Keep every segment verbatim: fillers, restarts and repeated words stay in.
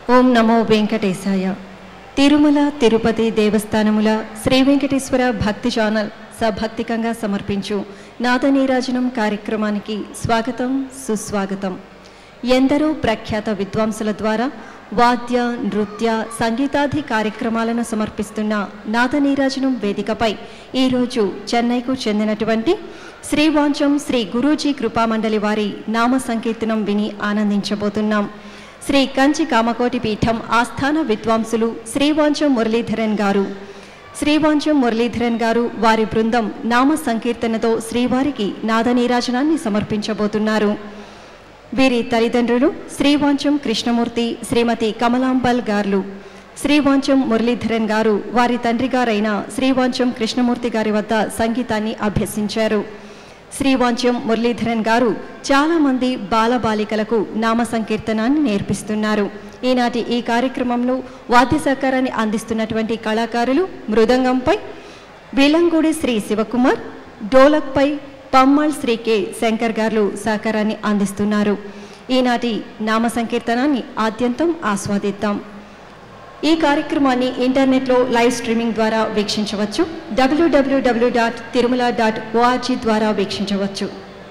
ఓం నమో వెంకటేశాయ. తిరుమల తిరుపతి దేవస్థానముల శ్రీ వెంకటేశ్వర భక్తి ఛానల్ సభక్తికంగా సమర్పించు నాదనీరాజనం కార్యక్రమానికి స్వాగతం, సుస్వాగతం. ఎందరో ప్రఖ్యాత విద్వాంసుల ద్వారా వాద్య, నృత్య, సంగీతాది కార్యక్రమాలను సమర్పిస్తున్న నాదనీరాజనం వేదికపై ఈరోజు చెన్నైకు చెందినటువంటి శ్రీవాంచం శ్రీ గురూజీ కృపామండలి వారి నామ సంకీర్తనం విని ఆనందించబోతున్నాం. శ్రీ కంచి కామకోటి పీఠం ఆస్థాన విద్వాంసులు శ్రీవాంచం మురళీధరన్ గారు శ్రీవాంచం మురళీధరన్ గారు వారి బృందం నామ సంకీర్తనతో శ్రీవారికి నాదనీరాజనాన్ని సమర్పించబోతున్నారు. వీరి తల్లిదండ్రులు శ్రీవాంచం కృష్ణమూర్తి, శ్రీమతి కమలాంబల్ గారు. శ్రీవాంచం మురళీధరన్ గారు వారి తండ్రి గారైన శ్రీవాంచం కృష్ణమూర్తి గారి వద్ద సంగీతాన్ని అభ్యసించారు. శ్రీవాంచం మురళీధరన్ గారు చాలామంది బాలబాలికలకు నామ సంకీర్తనాన్ని నేర్పిస్తున్నారు. ఈనాటి ఈ కార్యక్రమంలో వాద్య సహకారాన్ని అందిస్తున్నటువంటి కళాకారులు మృదంగంపై విలంగూడి శ్రీ శివకుమార్, డోలక్పై పమ్మల్ శ్రీ కె శంకర్ గారు సహకారాన్ని అందిస్తున్నారు. ఈనాటి నామ సంకీర్తనాన్ని ఆద్యంతం ఆస్వాదిద్దాం. ఈ కార్యక్రమాన్ని ఇంటర్నెట్లో లైవ్ స్ట్రీమింగ్ ద్వారా వీక్షించవచ్చు. డబ్ల్యూడబ్ల్యూడబ్ల్యూ డాట్ తిరుమల డాట్ ఓఆర్జీ ద్వారా వీక్షించవచ్చు.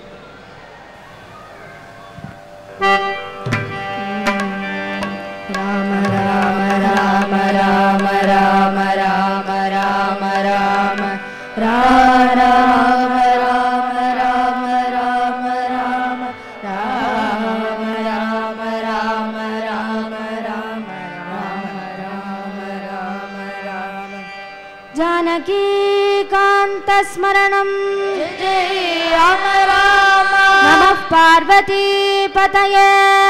రామ రామ రామ రామ రామ రామ రామ రామ రామ स्मरणं राम राम नमः पार्वती पतये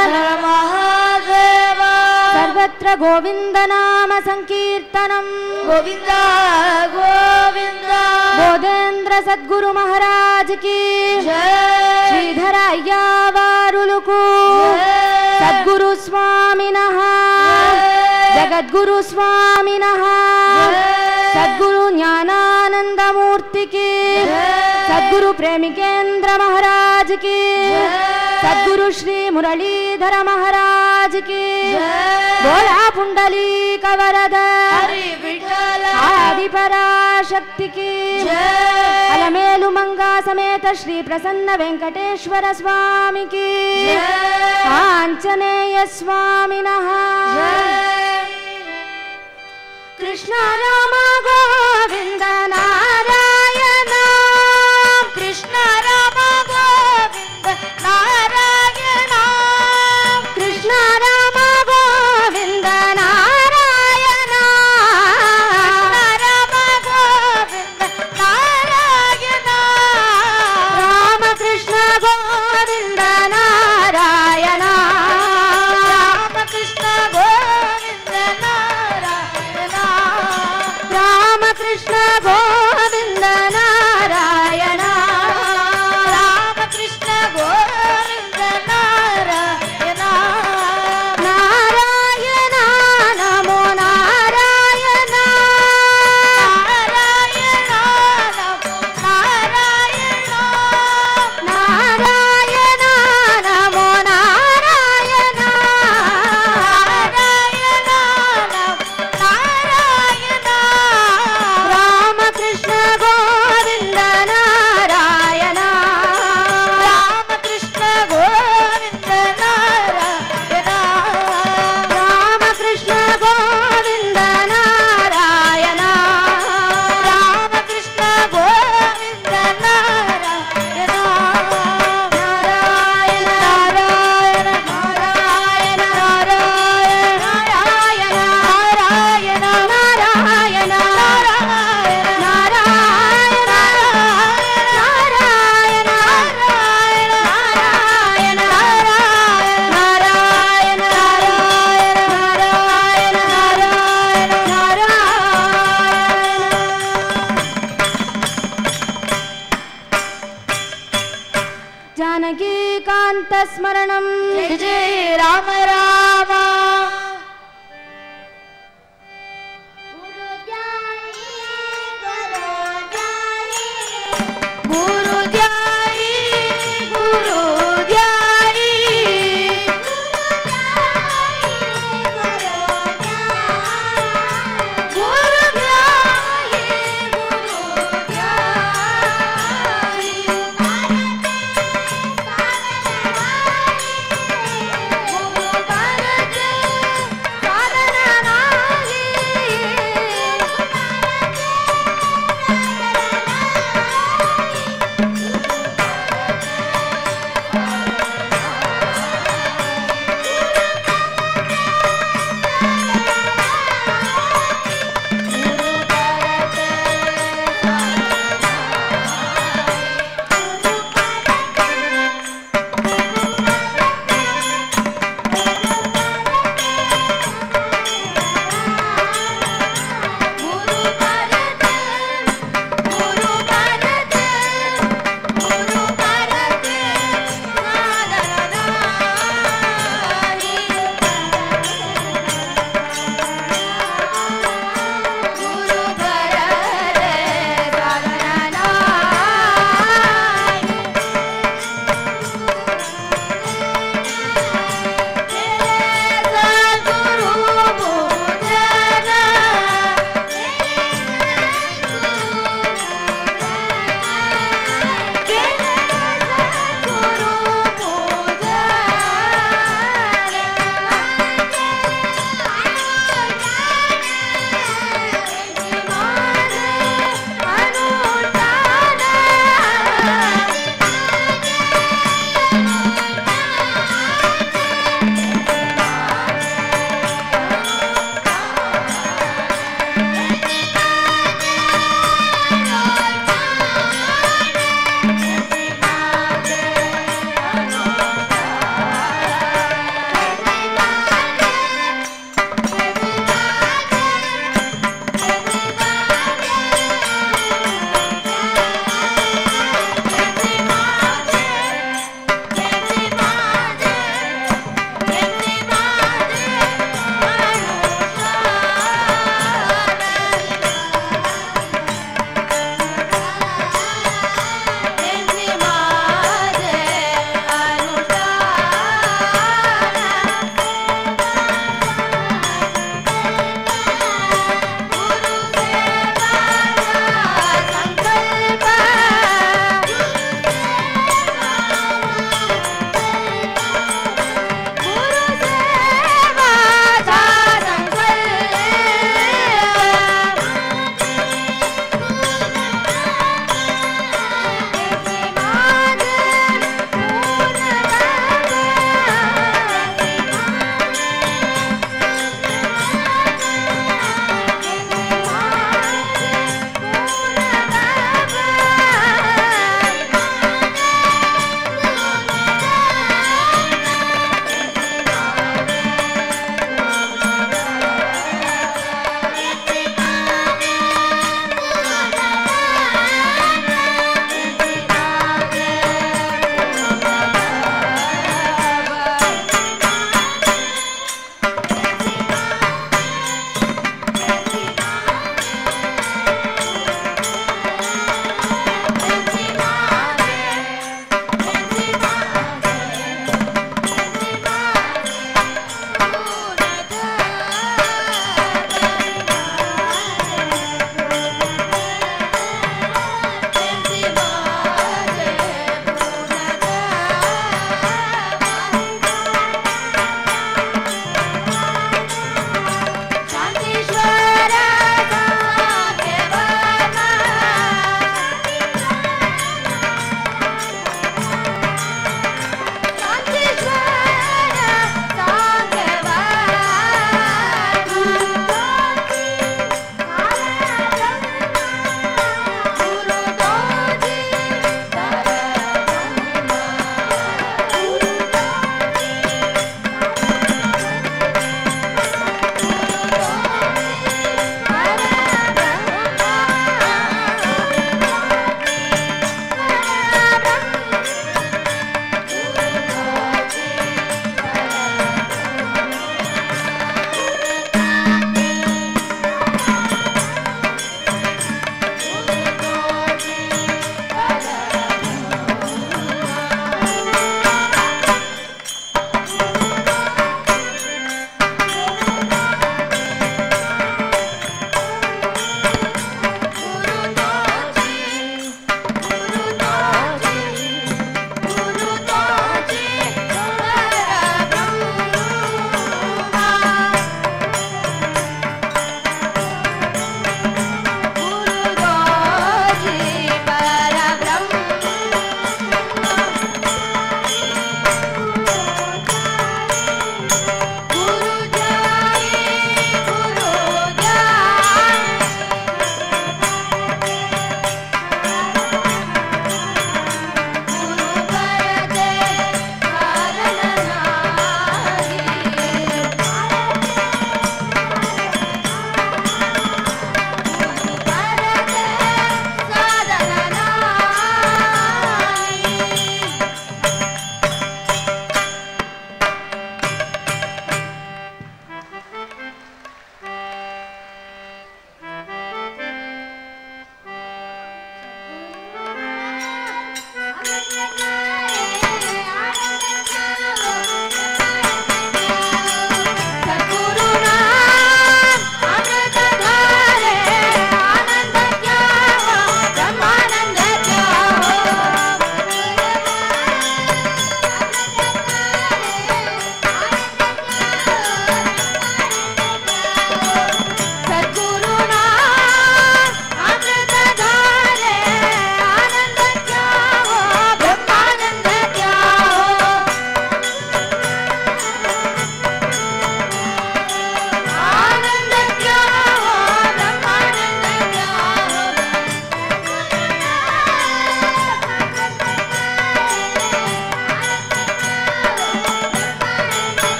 महादेव सर्वत्र गोविंद नाम संकीर्तनं गोविंद गोविंद बोधेंद्र सद्गुरु महाराज की जय. श्रीधर अय्यावारुलुकु सद्गुरु स्वामिनः जगद्गुरु स्वामिनः सद्गुरु ज्ञानानंदमूर्ति की, सद्गुरु प्रेमिकेंद्र महाराज की, सद्गुरु श्री मुरलीधर महाराज की, बोला पुंडलीक वरद आदि पराशक्ति की, अलमेलु मंगा समेत श्री प्रसन्न वेंकटेश्वर स्वामी की, आंजनेय स्वामिनः. कृष्ण राम गोविंद नारायण, कृष्ण राम गोविंद नारायण, कृष्ण राम गोविंद नारायण, राम गोविंद नारायण, राम कृष्ण गोविंद नारायण, राम कृष्ण गोविंद नारायण, राम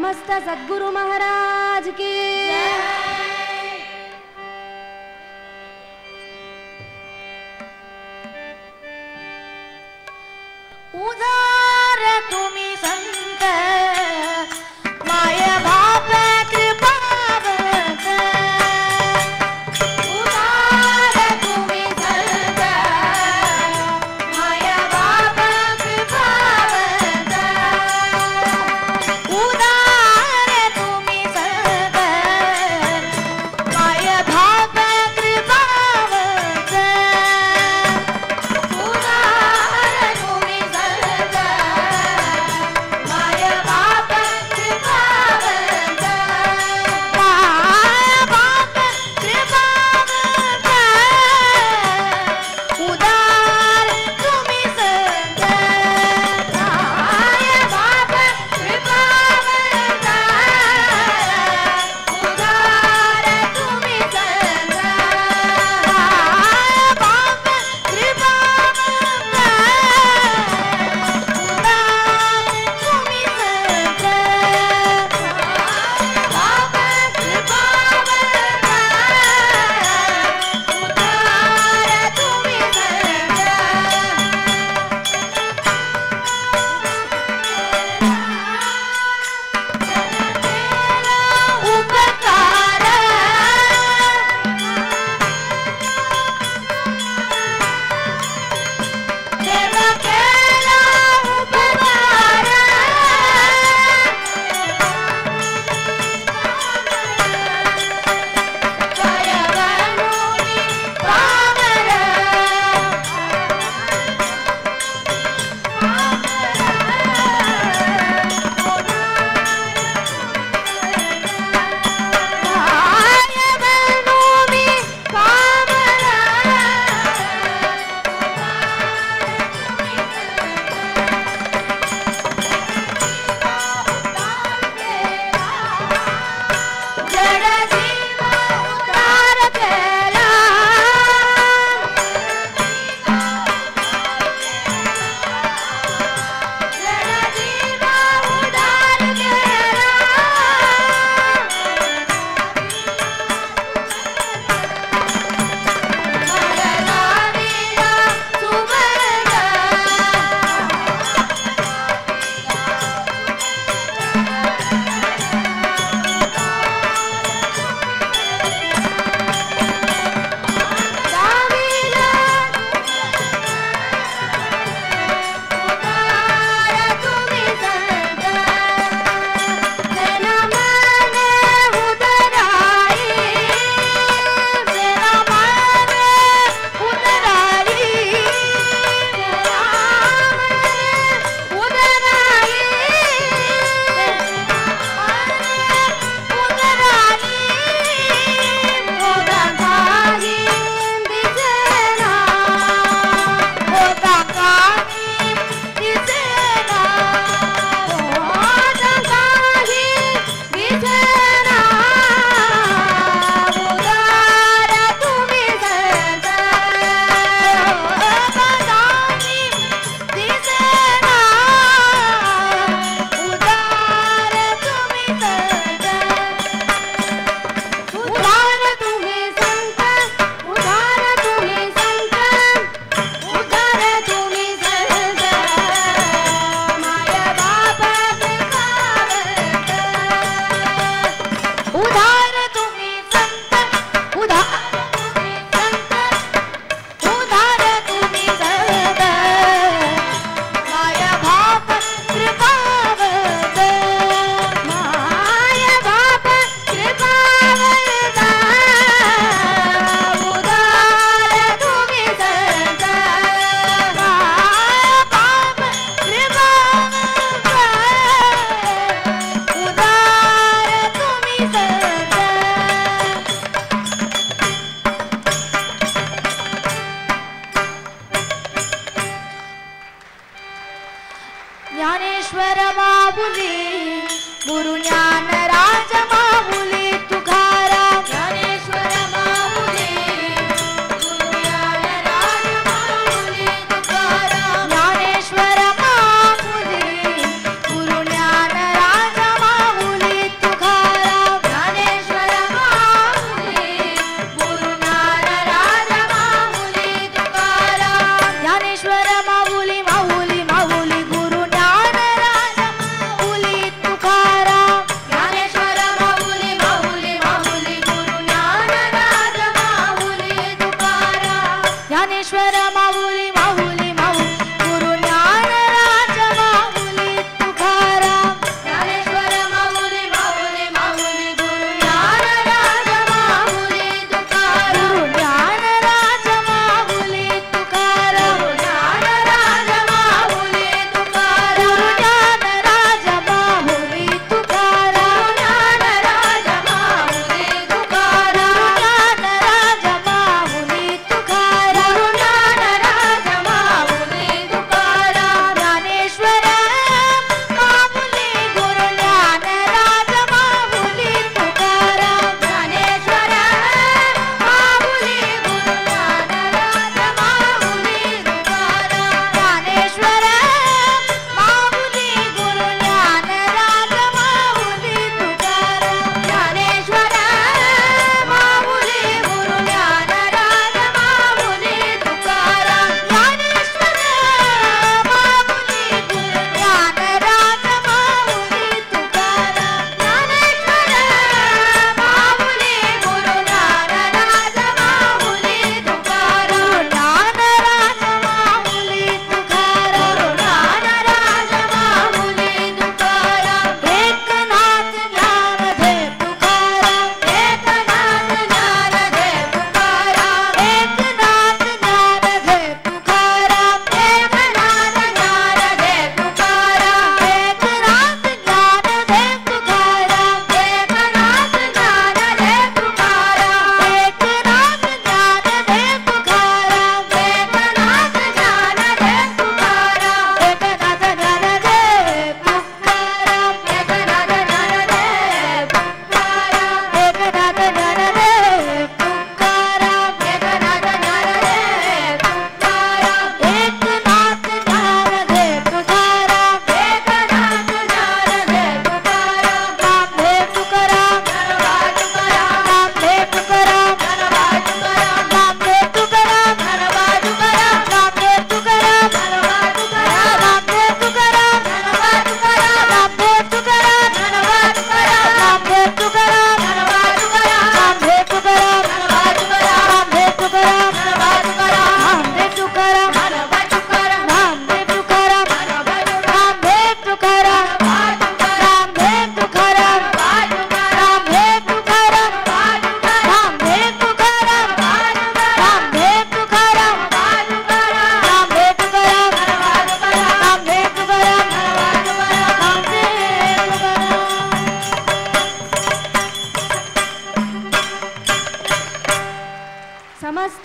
समस्त सद्गुरु महाराज की उदार तुम्ही संत माय बाप कृपावंत उदार तुम्ही संत माय बाप कृपावंत उदार तुम्ही संत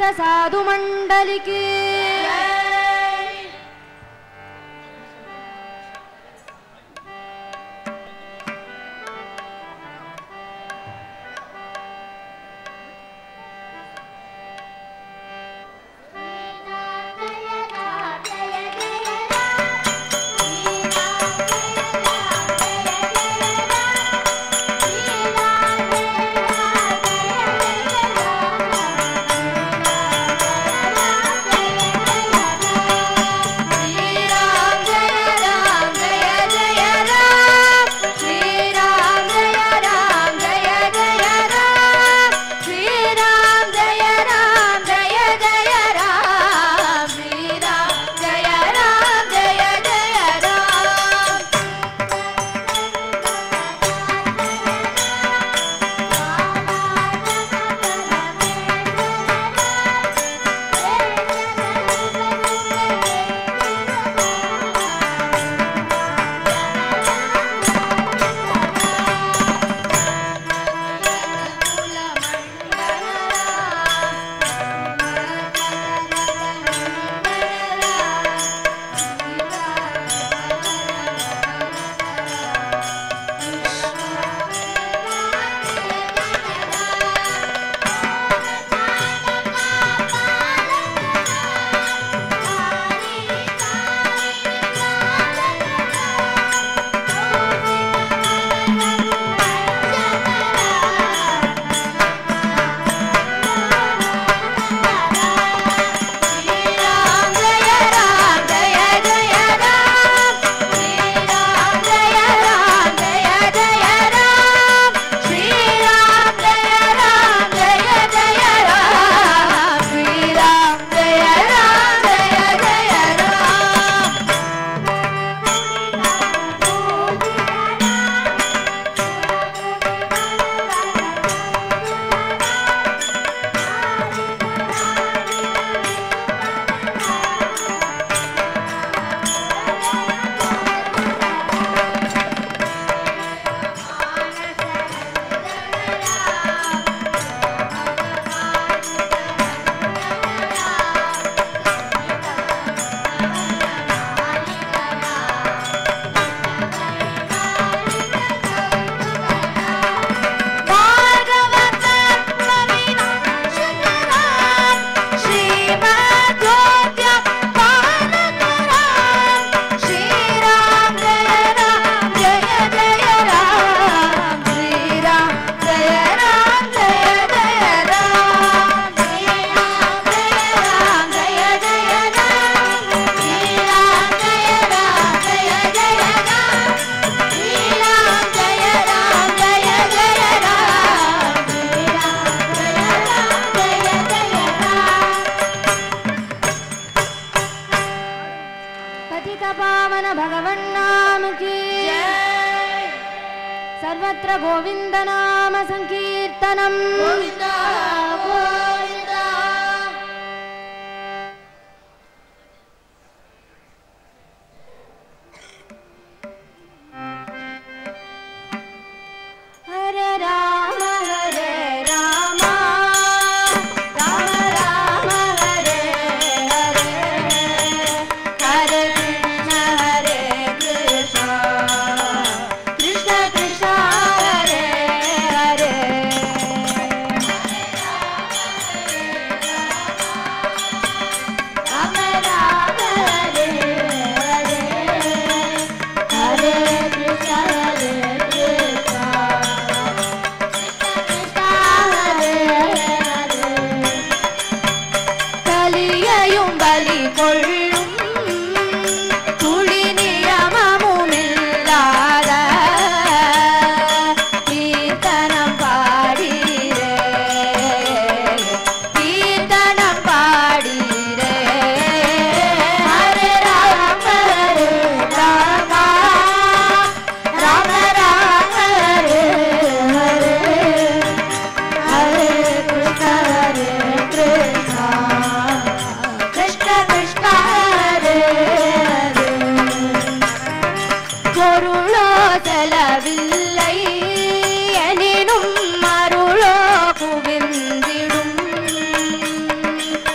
साधु मंडल की सर्वत्र गोविंद नाम संकीर्तनम गोविंद गोविंद हरे राम हरे राम राम राम हरे हरे हरे कृष्ण हरे कृष्ण कृष्ण कृष्ण हरे हरे राम राम हरे हरे हरे कृष्ण हरे कृष्ण கலியையும் பலி கொள்ளும் துளி நியமமுமில்லாத கீர்த்தனம் பாடிரே கீர்த்தனம் பாடிரே ஹரே ராம ஹரே ராம ராம ராம ஹரே ஹரே हरे कृष्ण हरे कृष्ण कृष्ण कृष्ण हरे हरे பொருளோ செலவில்லை எனினும் அருளோ குவிந்திடும்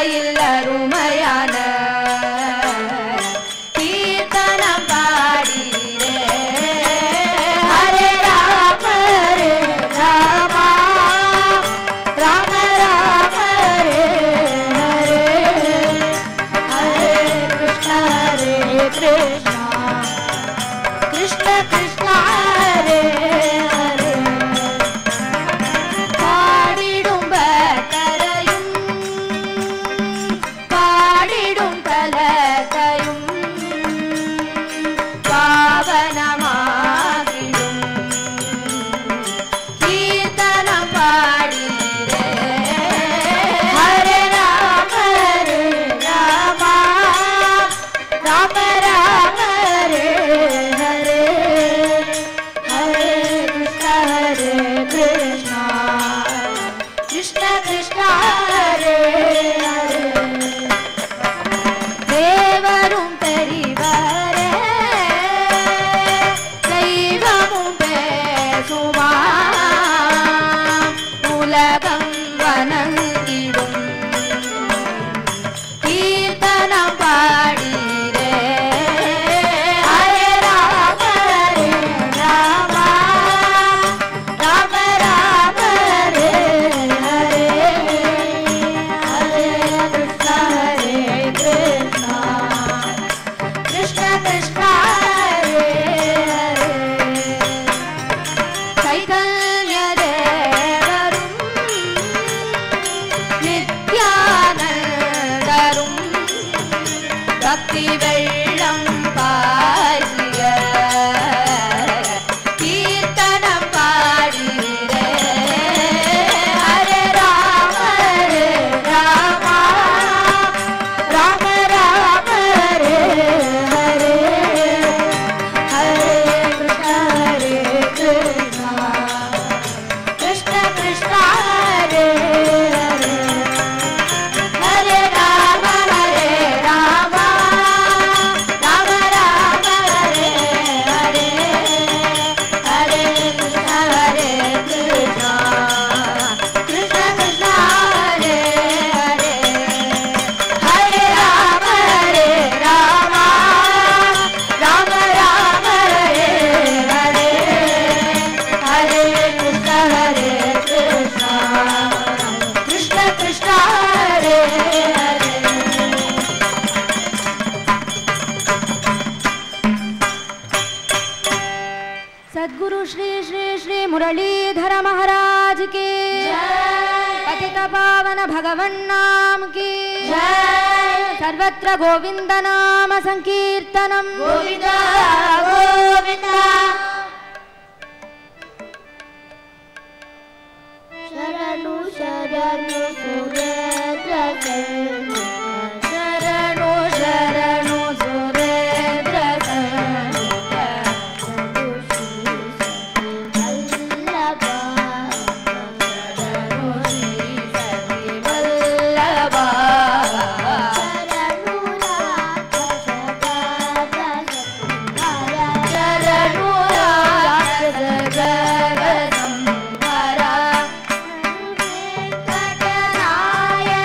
வாயில் அருமையான கீர்த்தனம் பாடிரே. ஹரே ராம ஹரே ராம ராம ராம ஹரே ஹரே ஹரே கிருஷ்ண ஹரே கிருஷ்ண கிருஷ்ண கிருஷ்ண ஹரே ஹரே. பாடிடும் பட்டரையும் பாடிடும் கலத்தையும் பாவனமாகிடும் கீர்த்தனம் பாடிரே. ஹரே ராம ஹரே ராம ராம ராம ஹரே ஹரே ஹரே கிருஷ்ண ஹரே கிருஷ்ண கிருஷ்ண கிருஷ்ண ஹரே ஹரே. தேவரும் பெரிவரே தெய்வமும் பேசுமா உலகம் வணங்கிடும் கீர்த்தனம் பாடிரே. ஹரே ராம ஹரே ராம ராம ராம ஹரே ஹரே ஹரே கிருஷ்ண ஹரே கிருஷ்ண கிருஷ்ண கிருஷ்ண ஹரே ஹரே. சைதன்ய தேவரும் நித்யானந்தரும் பக்தி வெள்ளம் பாசிய கீர்த்தனம் பாடிரே. ஹரே ராம ஹரே ராம ராம ராம ஹரே ஹரே ஹரே கிருஷ்ண ஹரே கிருஷ்ண கிருஷ்ண கிருஷ்ண ஹரே ஹரே. ஹரே ராம ஹரே ராம ராம ராம ஹரே ஹரே ஹரே கிருஷ்ண ஹரே கிருஷ்ண கிருஷ்ண கிருஷ்ண ஹரே ஹரே. ஹரே ராம ஹரே ராம ராம ராம ஹரே ஹரே ஹரே கிருஷ்ண ஹரே கிருஷ்ண கிருஷ்ண கிருஷ்ண ஹரே ஹரே. सद्गुरु श्री श्री श्री मुरलीधर महाराज की पतित पावन भगवन् नाम की सर्वत्र गोविंद नाम संकीर्तनम गोविंद गोविंद. शरणु शरणु सुरेन्द्र शरणु शरणु शरणु सुरेन्द्र शरणु शरणु श्री सती वल्लभा शरणु राक्षस शरणु राक्षस जगत संहारा. वेंकटनायक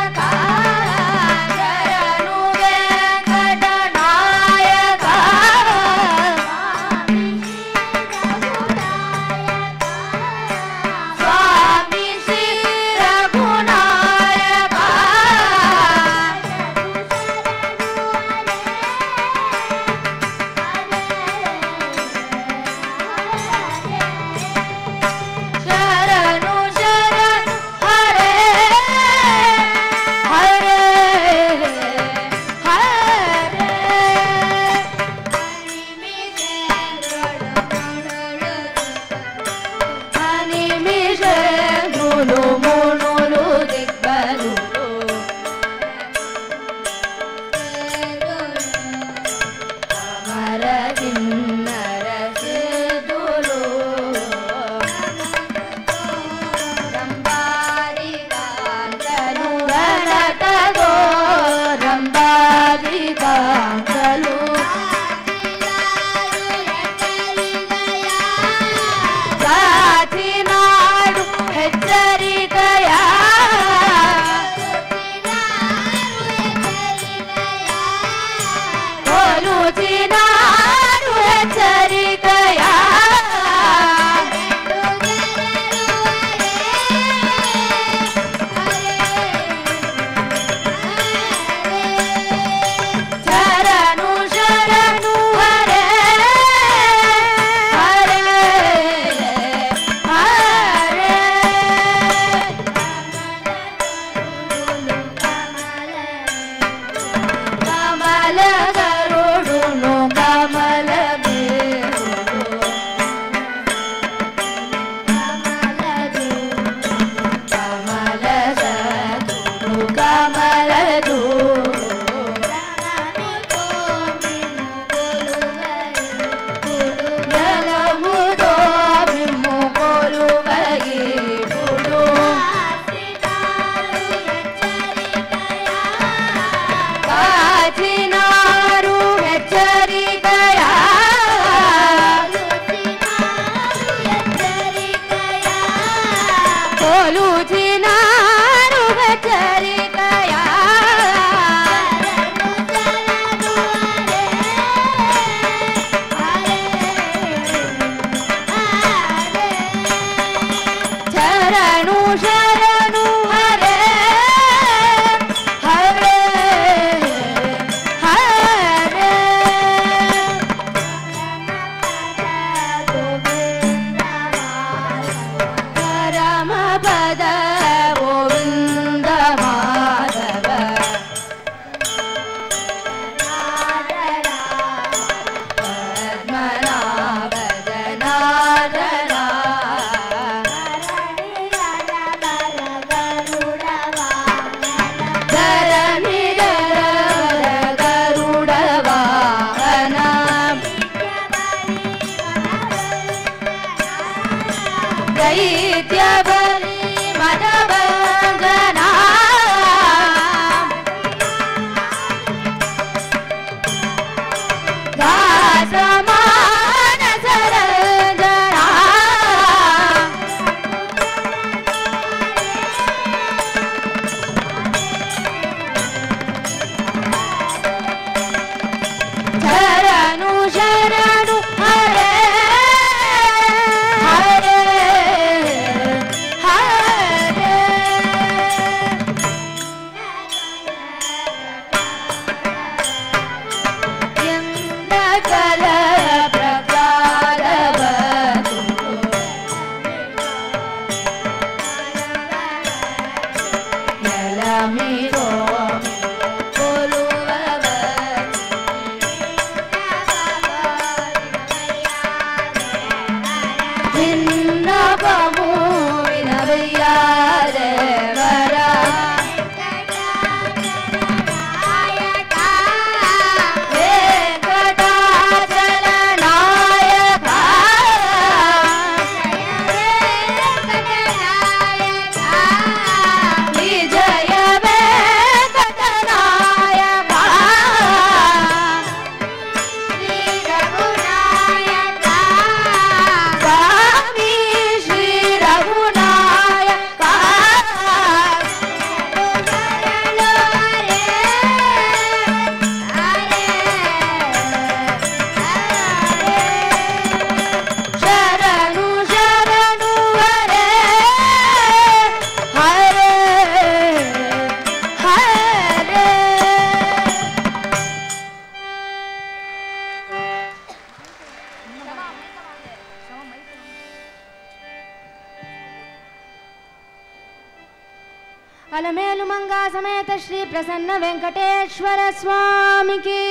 ಮಂಗಾ ಸಮೇತ ಶ್ರೀ ಪ್ರಸನ್ನ ವೆಂಕಟೇಶ್ವರ ಸ್ವಾಮಿಗೆ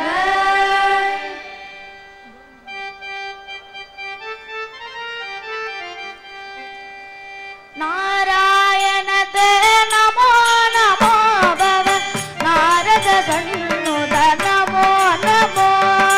ನಾರಾಯಣ ತೇ ನಮೋ ನಮೋ ಭವ ನಾರದ ಸಣ್ಣುದ ನಮೋ ನಮೋ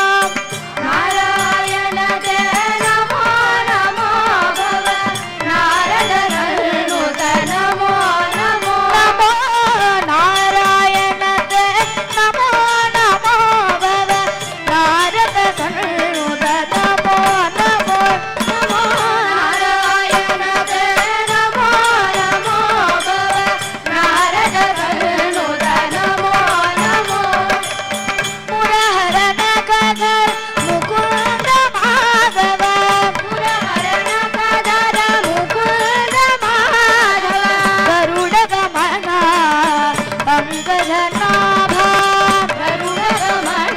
ನಾರಾಯಣ ತೇ ನಮೋ ನಮೋ ಭವ ನಾರದ ಸಣ್ಣುದ ನಮೋ ನಮೋ ನಮೋ ನಾರಾಯಣ ತೇ ನಮೋ ನಮೋ ಭವ ನಾರದ ಸಣ್ಣುದ ನಮೋ ನಮೋ ನಮೋ ನಾರಾಯಣ ತೇ ನಮೋ ನಮೋ ಭವ ನಾರದ ಸಣ್ಣುದ ನಮೋ ನಮೋ ಮುರಹರನ ಕದರ ಮುಕುಂದ ಮಾಧವ ಮುರಹರನ ಕದರ ಮುಕುಂದ ಮಾಧವ ಗರುಡ ಗಮನ ಪಂಕಜನಾಭ ಗರುಡ ಗಮನ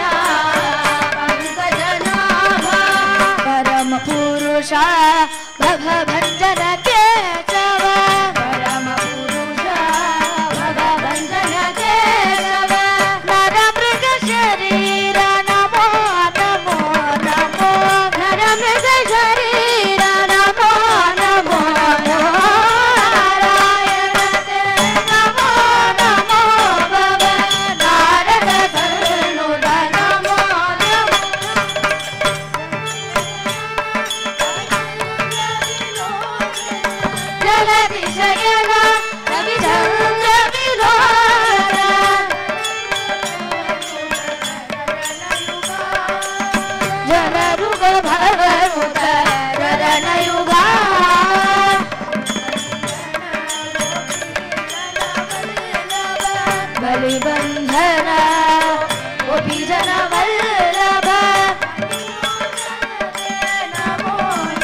ಪಂಕಜನಾಭ ಪರಮ ಪುರುಷ ಭಗವಂತನ ಕೇಶವ ಪರಮ ಪುರುಷ ಭಗವಂತನ ಕೇಶವ ನರ ಮೃಗ ಶರೀರ ನಮೋ ನಮೋ ನಮೋ ನರ ಮೃಗ ಶರೀರ ನಮೋ ನಮೋ ನಮೋ ನಾರಾಯಣ ತೇ ನಮೋ ನಮೋ ಭವ ನಾರದ ಸಣ್ಣುದ ನಮೋ ನಮೋ ಜಗತಿ ಶಯನ ರವಿಚಂದ್ರ ವಿಲೋಲ ಜನರುಗ ಭಗವತ ಚರಣಯುಗ ಬಲಿಬಂಧನ ಗೋಪಿ ಜನ ವಲ್ಲಭ ನಮೋ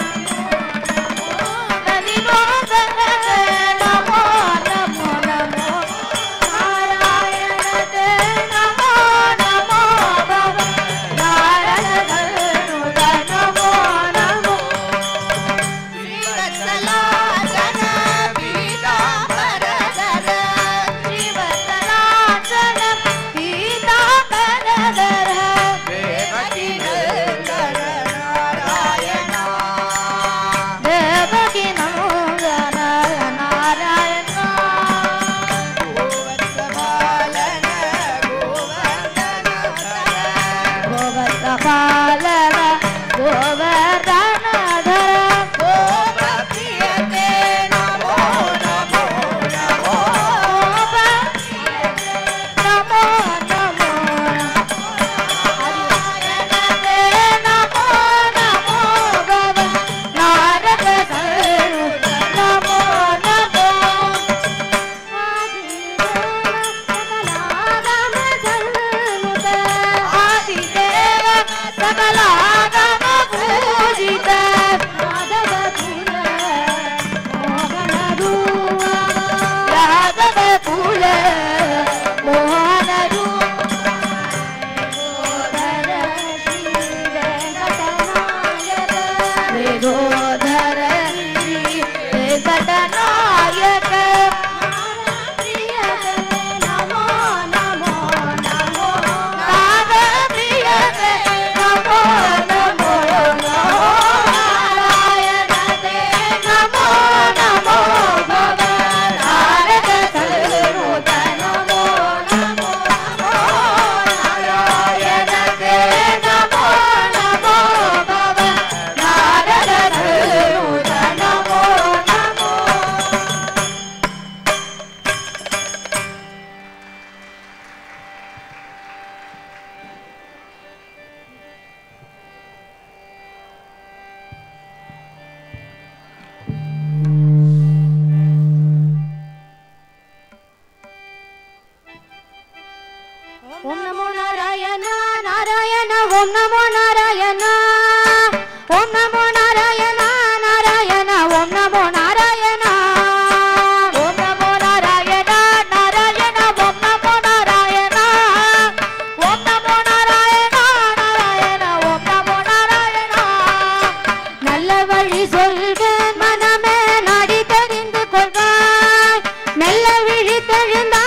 ನಮೋ ನಮೋ ನಮೋ ನಾರಾಯಣ ತೇ ನಮೋ ನಮೋ ಭವ ನಾರದ ಸಣ್ಣುದ ನಮೋ ನಮೋ ಶ್ರೀವತ್ಸಲಾಚನ ಪೀತಾಂಬರಧರ ಶ್ರೀವತ್ಸಲಾಚನ ಪೀತಾಂಬರಧರ ದೇವಕಿ ನಂದನ ನಾರಾಯಣ ದೇವಕಿ ನಂದನ ನಾರಾಯಣ ಗೋವತ್ಸಪಾಲನ ಗೋವರ್ಧನ ಗೋವರ್ಧನಧರ ಗೋಪ್ರಿಯತೆ ನಮೋ ನಮೋ ನಮೋ ನಮೋ ನಮೋ ನಾರಾಯಣ ತೇ ನಮೋ ನಮೋ ಭವ ನಾರದ ಸಣ್ಣುದ ನಮೋ ನಮೋ ಆದಿದೇವ ಸಕಲಾಗಮ ಪೂಜಿತ ಮಾಧವ ಕುಲ ಮೋಹನ ರೂಪ ಯಾದವ ಕುಲ ಮೋಹನ ರೂಪ ವೇದೋಧರ ಶ್ರೀ ವೆಂಕಟನಾಯಕ ವೇದೋಧರ ಶ್ರೀ ವೆಂಕಟನಾಯಕ ಪ್ರಿಯತೆ ನಮೋ ನಮೋ ನಮೋ ನಾದ ಪ್ರಿಯತೆ ನಮೋ ನಮೋ ನಮೋ ನಾರಾಯಣ ತೇ ನಮೋ ನಮೋ ಭವ ನಾರದ ಸಣ್ಣುದ ನಮೋ ನಮೋ ನಮೋ ನಾರಾಯಣ ತೇ ನಮೋ ನಮೋ ಭವ ನಾರದ ಸಣ್ಣುದ ನಮೋ ನಮೋ ಓಂ ನಮೋ ನಾರಾಯಣ ನಾರಾಯಣ ಓಂ ನಮೋ ನಾರಾಯಣ ಓಂ ನಮೋ ನಾರಾಯಣ ನಾರಾಯಣ ಓಂ ನಮೋ ನಾರಾಯಣ ಓಂ ನಮೋ ನಾರಾಯಣ ನಾರಾಯಣ ಓಂ ನಮೋ ನಾರಾಯಣ ಓಂ ನಮೋ ನಾರಾಯಣ ನಾರಾಯಣ ಓಂ ನಮೋ ನಾರಾಯಣ நல்ல வழி சொல்வேன் மனமே நாடி தெரிந்து கொள்வாய் மெல்ல விழித்தெழுந்த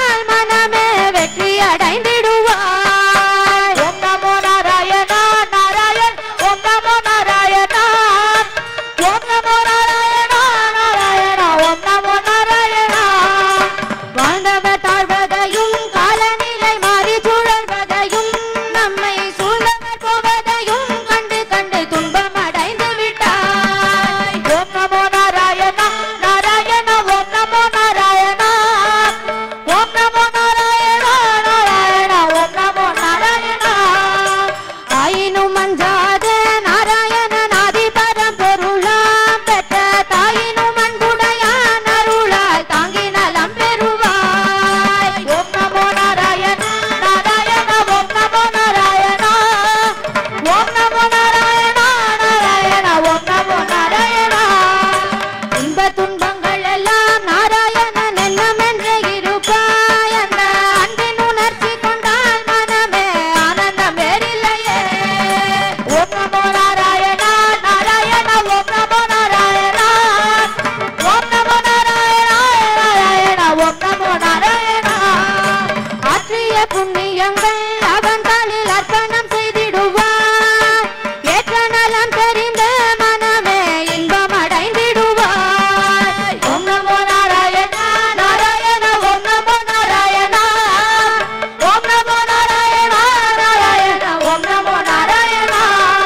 புண்ணியங்கள் அவன் தலையில் அர்ப்பணம் செய்திடுவார். ஏற்ற நலம் தெரிந்த மனமே இன்பம் அடைந்திடுவார். ஓம் நமோ நாராயணா நாராயண ஓம் நமோ நாராயணா ஓம் நமோ நாராயணா நாராயண ஓம் நமோ நாராயணா.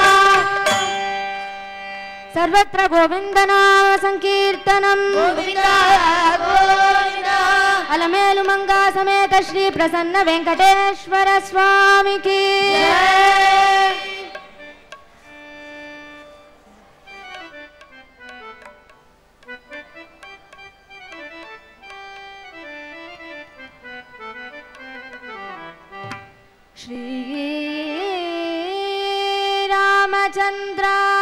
सर्वत्र गोविन्दनाम संकीर्तनम् गोविन्दा गोविन्दा. अलमेलुमंगा समेत श्री प्रसन्न वेंकटेश्वर स्वामी की जय. श्री रामचंद्र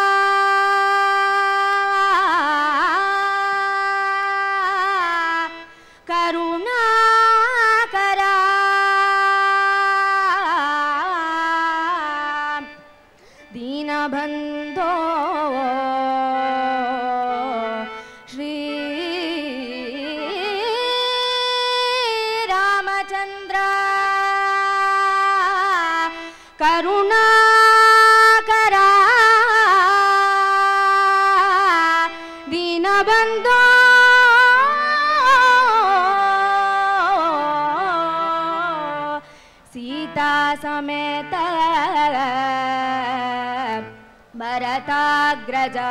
बंधो श्री रामचंद्र करुणाकरा दीनबंधो सीता समेत भरताग्रजा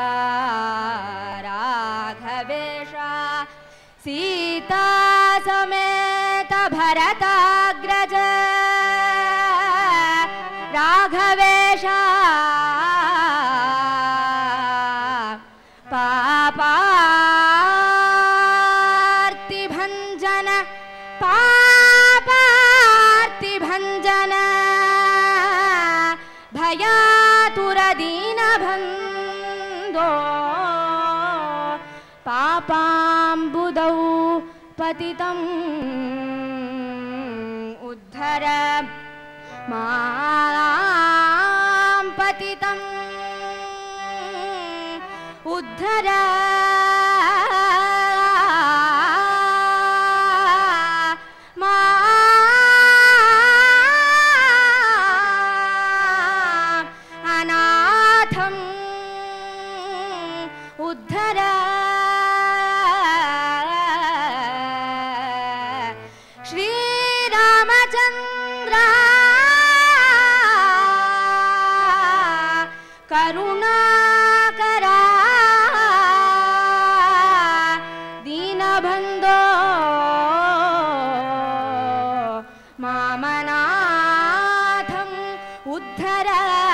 राघवेश सीता समेत भरताग्रज राघवेश पापार्तिभञ्जन पापार्तिभञ्जन भयातुरदीनबन्धो पापाम्बुदौ पतितम् उद्धर मां पतितम् उद्धर उद्धर श्री रामचंद्र करुणाकरा दीनबंधो मामनाथम् उद्धर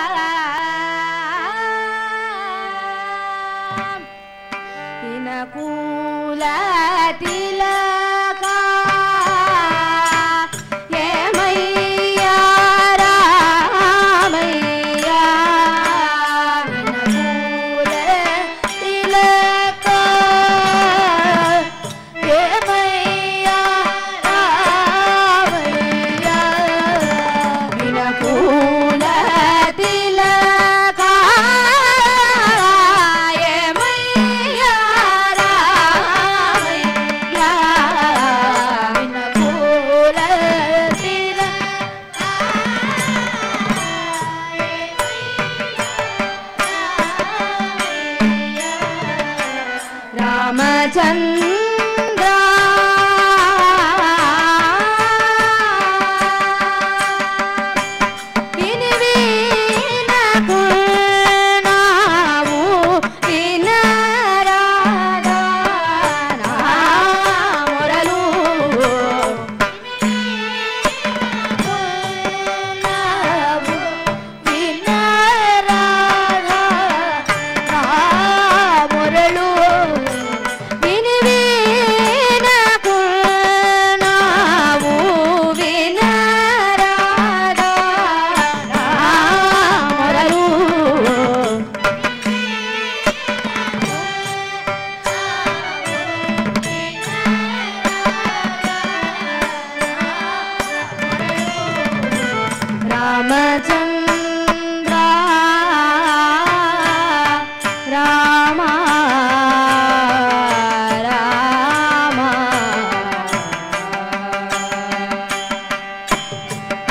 कूल तिलका ये मैया रामैया कूल तिलका ये मैया रामैया कूल तिलका रामचंद्र विनवीन कुणावु विनराधा मोरलू कुणावु विनराधा मोरलू रामचंद्र राम राम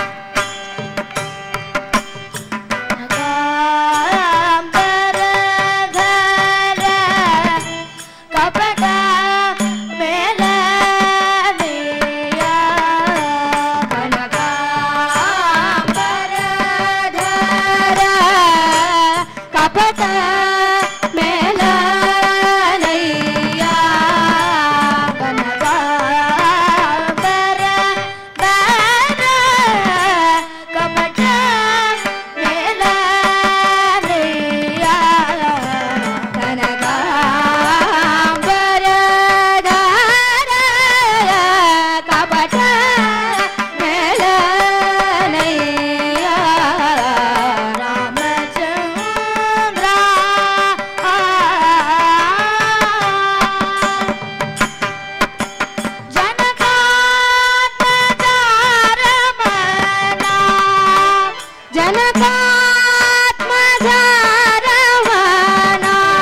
जनकात्मजा रमण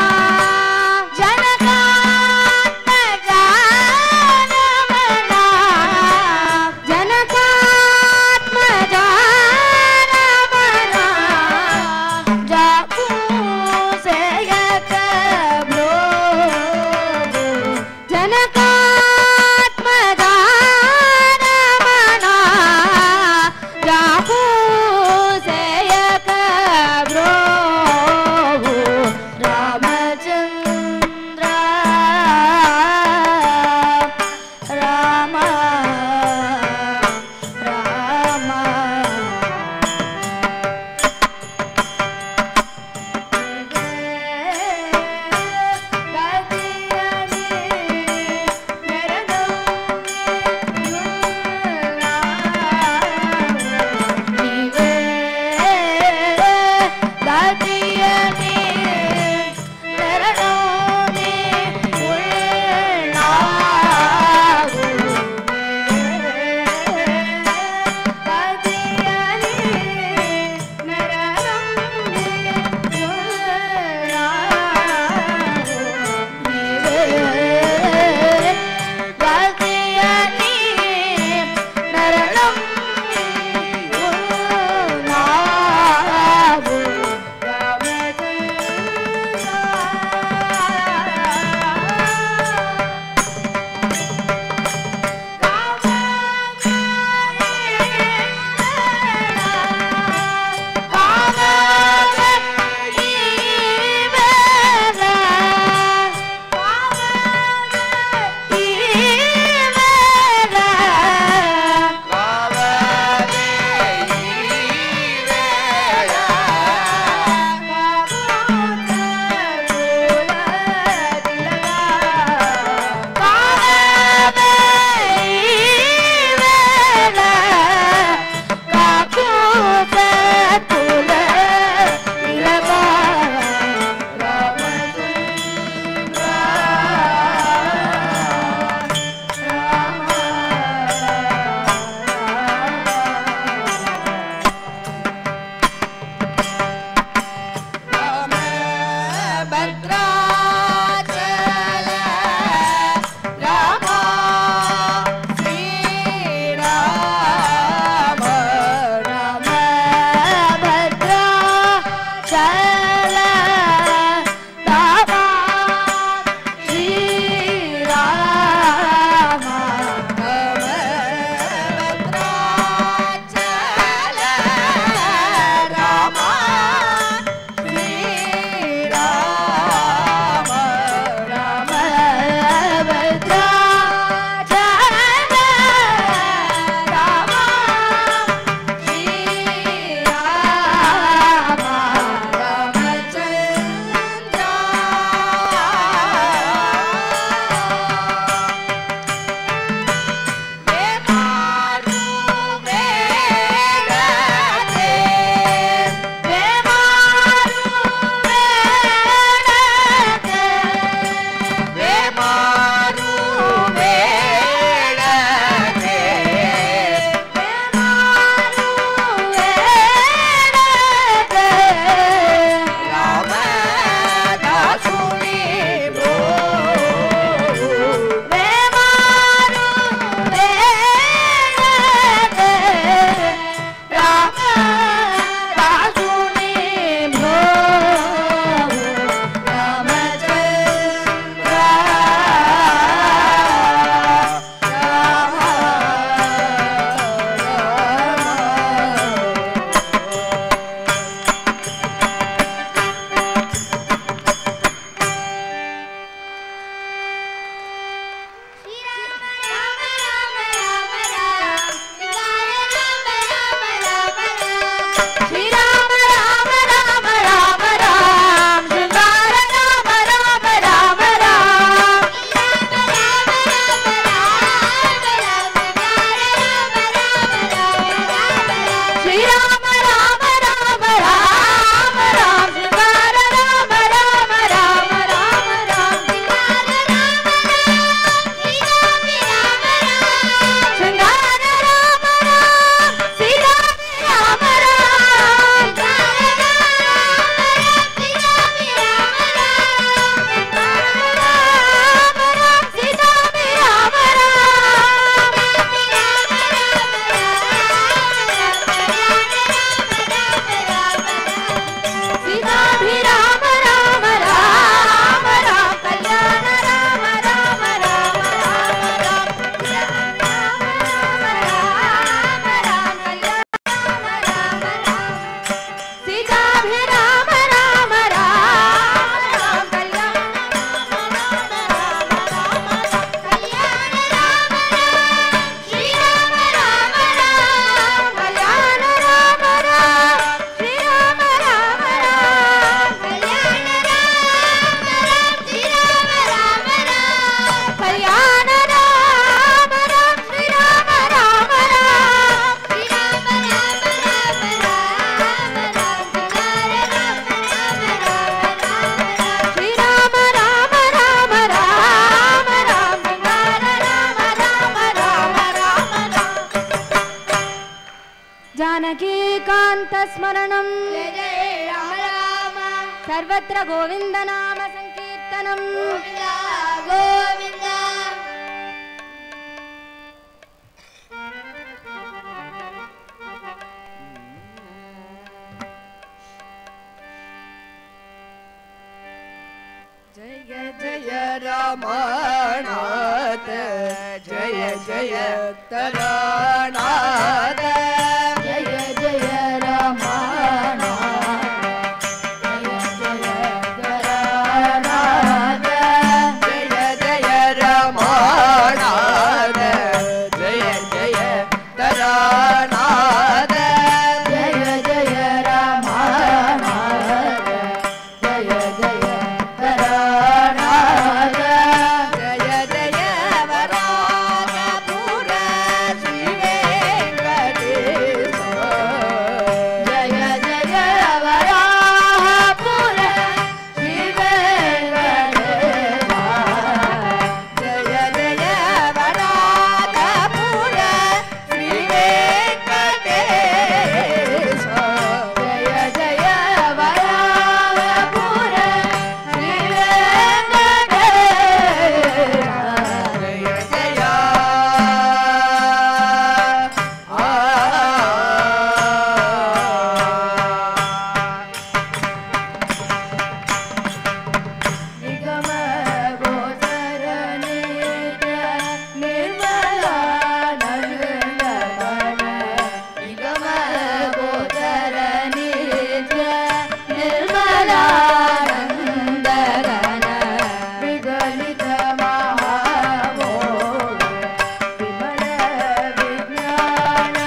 जनकात्मजा रमण जनकात्मजा रमण जाकू सेयक ब्रो जनकात्मजा रमण जाकू सेयक जानकी कांत स्मरणं जय जय राम राम सर्वत्र गोविंद नाम संकीर्तनं गोविंदा गोविंदा जय जय रमनाथ जय जय तरणनाथ जय जय रमनाथ जय जय रमनाथ जय जय तरणनाथ जय जय रमनाथ जय जय तरणनाथ जय जय वराहपुर श्री वेंकटेश जय जय वराहपुर श्री वेंकटेश जय जय वराहपुर श्री वेंकटेश जय जय वराहपुर श्री वेंकटेश जय जय आ निगम गोचर नित्य निर्मलानंद घन निगम गोचर नित्य निर्मलानंद घन विगलित महामोह विमल विज्ञान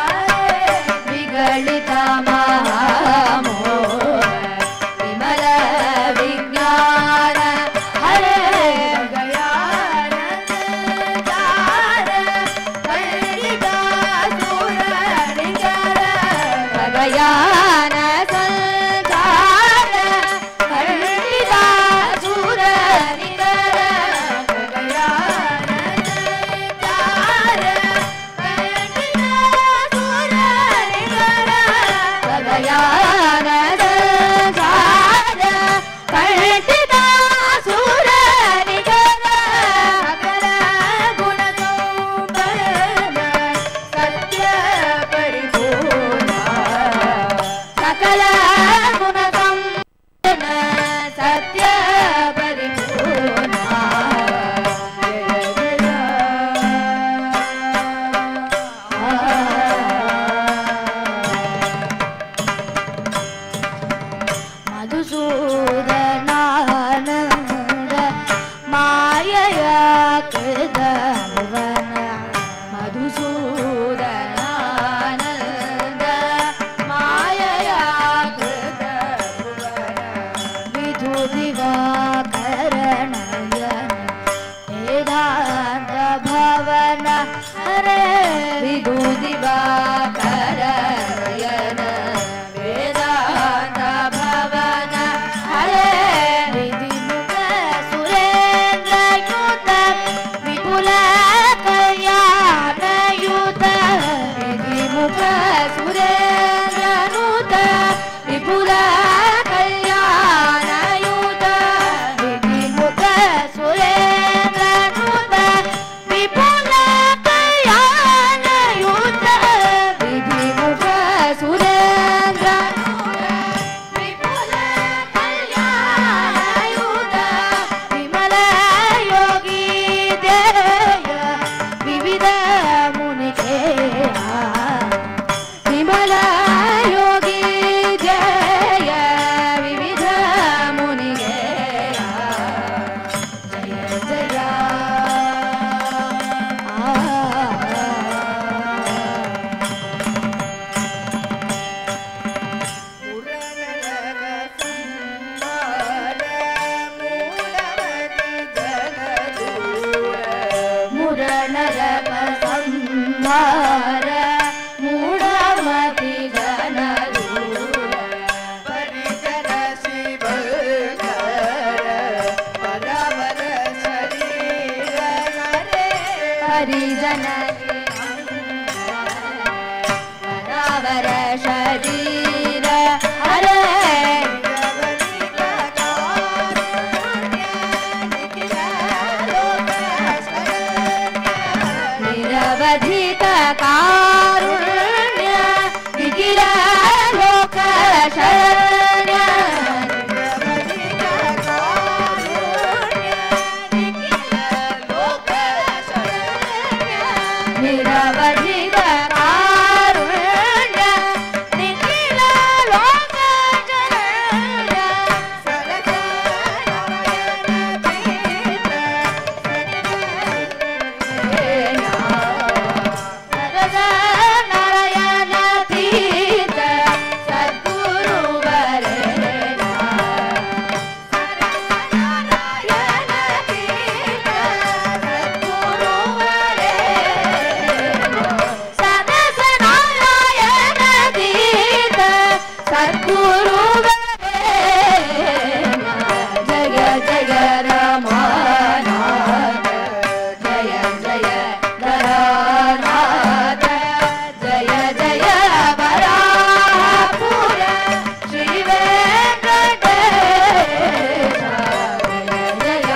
विगलित महामोह विमल विज्ञान हरे गयानंद दार पंडिता सुरनिकर गयान संसार पंडिता सुरनिकर गयानंद दार पंडिता सुरनिकर गयान संसार पंडिता सुरनिकर सकल गुण संपन्न सत्य परिपूर्ण सकल गुण संपन्न सत्य परिपूर्ण जय जय मधुसूदनानंद मायया कृतभुवन मधुसूदनानंद मायया कृतभुवन विधु दिवाकरणयन वेदांत भवन हरे विधु दिवाकरणयन वेदांत भवन हरे विधिमुख सुरेंद्र युत विपुल कल्याण युत विधिमुख सुरेंद्र नुत विपुल कल्याण युत विधिमुख सुरेंद्र नुत विपुल कल्याण युत विधिमुख सुरेंद्र विपुल कल्याण युत विमल योगी देय विविध मुनिके विमल योगी जय विविध मुनिके जय जय मुरणरक संहार मूढ़मति जन दूर परिजन शिवकर परावर शरीर हरे हरिजन परावर ಶರೀರ ಹರೇ ನಿರವಧಿಕ ಕಾರುಣ್ಯ ನಿಖಿಲ ಲೋಕ ಶರಣ್ಯ ನಿರವಧಿಕ ಕಾರುಣ್ಯ ನಿಖಿಲ ಲೋಕ ಶರಣ್ಯ ಸರಸ ನಾರಾಯಣ ತೀರ್ಥ ಸದ್ಗುರು ವರೇಣ್ಯ ಸರಸ ನಾರಾಯಣ ತೀರ್ಥ ಸದ್ಗುರು ವರೇಣ್ಯ ಸರಸ ನಾರಾಯಣ ತೀರ್ಥ ಸದ್ಗುರು ವರೇಣ್ಯ ಜಯ ಜಯ ರಮಾನಾಥ ಜಯ ಜಯ ಗಣನಾಥ ಜಯ ಜಯ ವರಾಪುರ ಶ್ರೀ ವೆಂಕಟೇಶ ಜಯ ಜಯ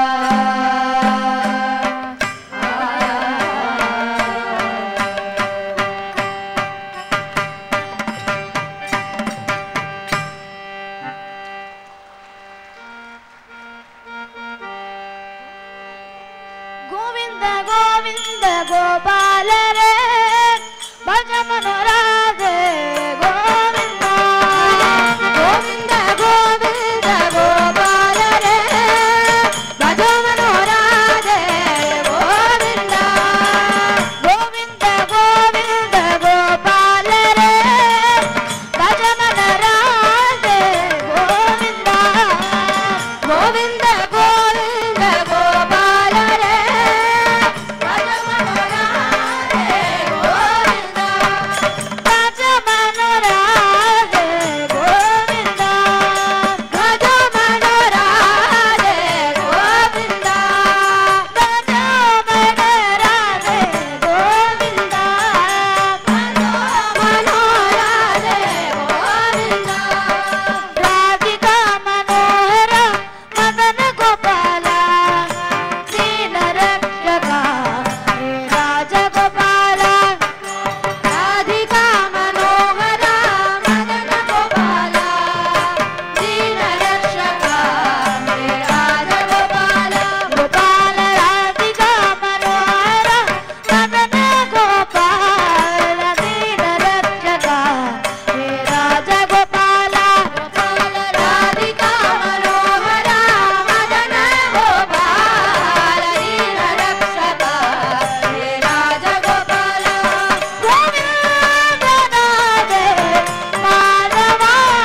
ಗೋವಿಂದ ಗೋವಿಂದ ಗೋಪಾಲರೇ ಭಜ ಮನೋರಾಧೆ ಗೋವಿಂದ ಗೋವಿಂದ ಗೋವಿಂದ ಗೋಪಾಲರೇ ಭಜ ಮನೋರಾಧೆ ಗೋವಿಂದ ಗೋವಿಂದ ಗೋವಿಂದ ಗೋಪಾಲರೇ ಭಜ ಮನೋರಾಧೆ ಗೋವಿಂದ ಗೋವಿಂದ ಗೋವಿಂದ ಗೋಪಾಲರೇ ಭಜ ಮನೋರಾಧೆ ಗೋವಿಂದ ಭಜ ಮನೋರಾಧೆ ಗೋವಿಂದ ಭಜ ಮನೋರಾಧೆ ಗೋವಿಂದ ಭಜ ಮನೋರಾಧೆ ಗೋವಿಂದ ಭಜ ಮನೋರಾಧೆ ಗೋವಿಂದ ರಾಧಿಕಾ ಮನೋಹರ ಮದನ ಗೋಪಾಲ ದೀನ ರಕ್ಷಕ ಹೇ ರಾಜಗೋಪಾಲ ರಾಧಿಕಾ ಮನೋಹರ ಮದನ ಗೋಪಾಲ ದೀನ ರಕ್ಷಕ ಹೇ ರಾಜಗೋಪಾಲ ಗೋಪಾಲ ರಾಧಿಕಾ ಮನೋಹರ ಮದನ ಗೋಪಾಲ ದೀನ ರಕ್ಷಕ ಹೇ ರಾಜಗೋಪಾಲ ಗೋಪಾಲ ರಾಧಿಕಾ ಮನೋಹರ ಮದನ ಗೋಪಾಲ ದೀನ ರಕ್ಷಕ ಹೇ ರಾಜಗೋಪಾಲ ಗೋವಿಂದನಾದೆ ಮಾಧವ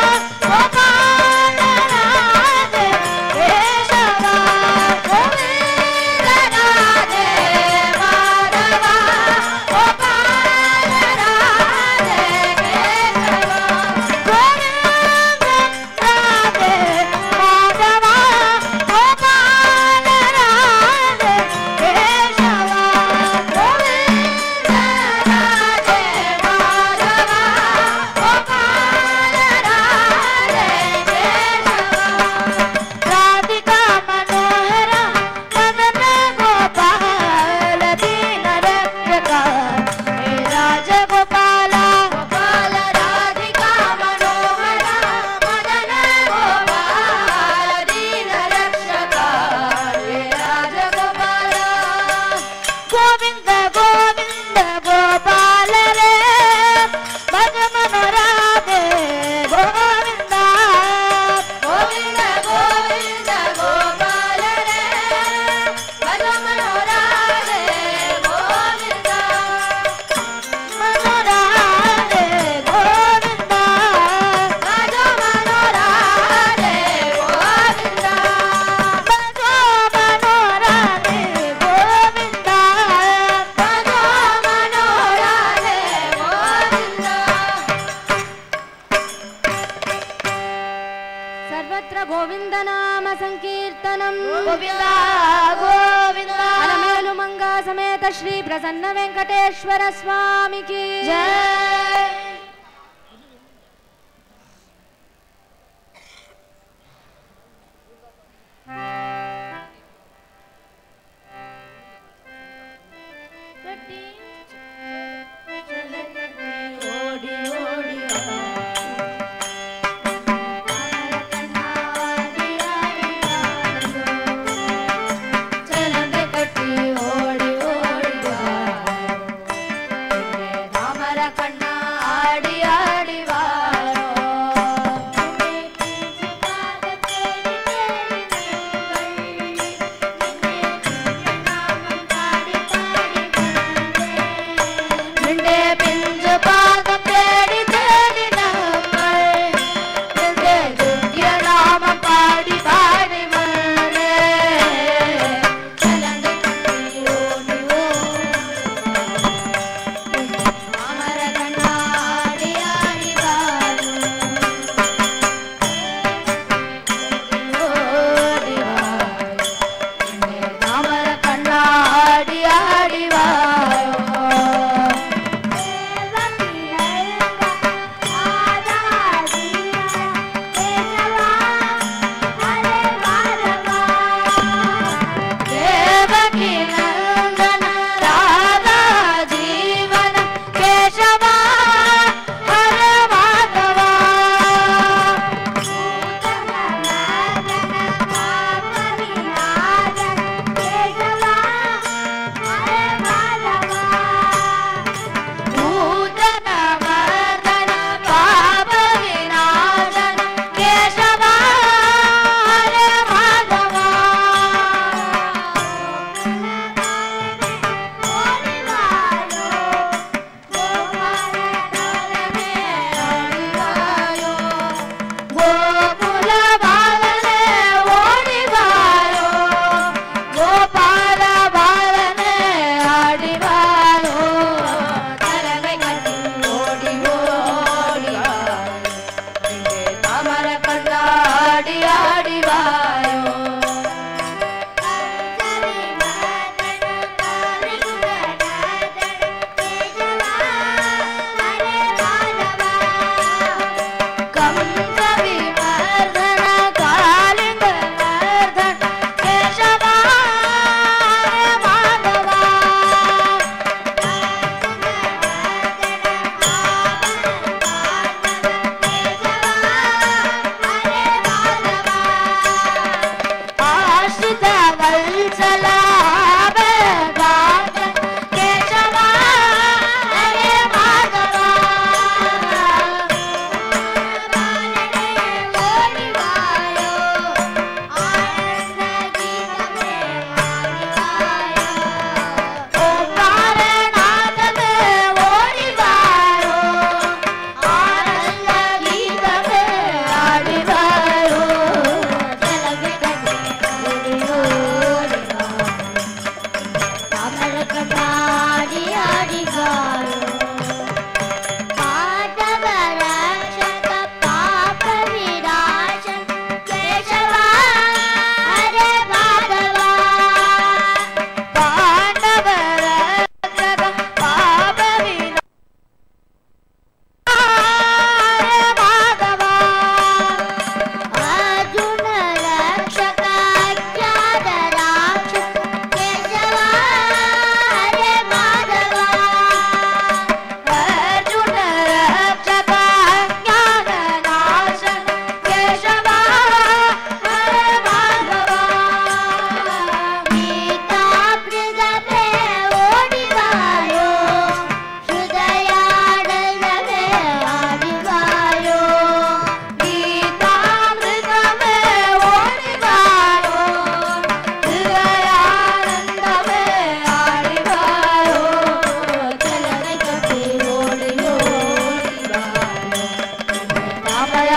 ಗೋಪಾಲನಾದೆ ಕೇಶವ ಗೋವಿಂದನಾದೆ ಮಾಧವ ಗೋಪಾಲನಾದೆ ಕೇಶವ ಗೋವಿಂದನಾದೆ ಮಾಧವ ಗೋಪಾಲನಾದೆ ಕೇಶವ ಗೋವಿಂದನಾದೆ ಮಾಧವ ಗೋಪಾಲನಾದೆ ಕೇಶವ ರಾಧಿಕಾ ಮನೋಹರ ಮದನ ಗೋಪಾಲ ದೀನ ರಕ್ಷಕ ಹೇ ರಾಜಗೋಪಾಲ ಗೋಪಾಲ ರಾಧಿಕಾ ಮನೋಹರ ಮದನ ಗೋಪಾಲ ದೀನ ರಕ್ಷಕ ಹೇ ರಾಜಗೋಪಾಲ ಗೋವಿಂದ ಗೋವಿಂದ ಗೋಪಾಲರೇ ಭಜ ಮನೋರಾಧೆ ಗೋವಿಂದ ಗೋವಿಂದ ಗೋವಿಂದ ಗೋಪಾಲರೇ ಭಜ ಮನೋರಾಧೆ ಗೋವಿಂದ ಮನೋರಾಧೆ ಗೋವಿಂದ ಭಜ ಮನೋರಾಧೆ ಗೋವಿಂದ ಭಜ ಮನೋರಾಧೆ ಗೋವಿಂದ ಭಜ ಮನೋರಾಧೆ ಗೋವಿಂದ ಸರ್ವತ್ರ ಗೋವಿಂದ ನಾಮ ಸಂಕೀರ್ತನಂ ಗೋವಿಂದ ಗೋವಿಂದ ಅಲಮೇಲು ಮಂಗಾ ಸಮೇತ ಶ್ರೀ ಪ್ರಸನ್ನ ವೆಂಕಟೇಶ್ವರ ಸ್ವಾಮಿಗೆ ಜಯ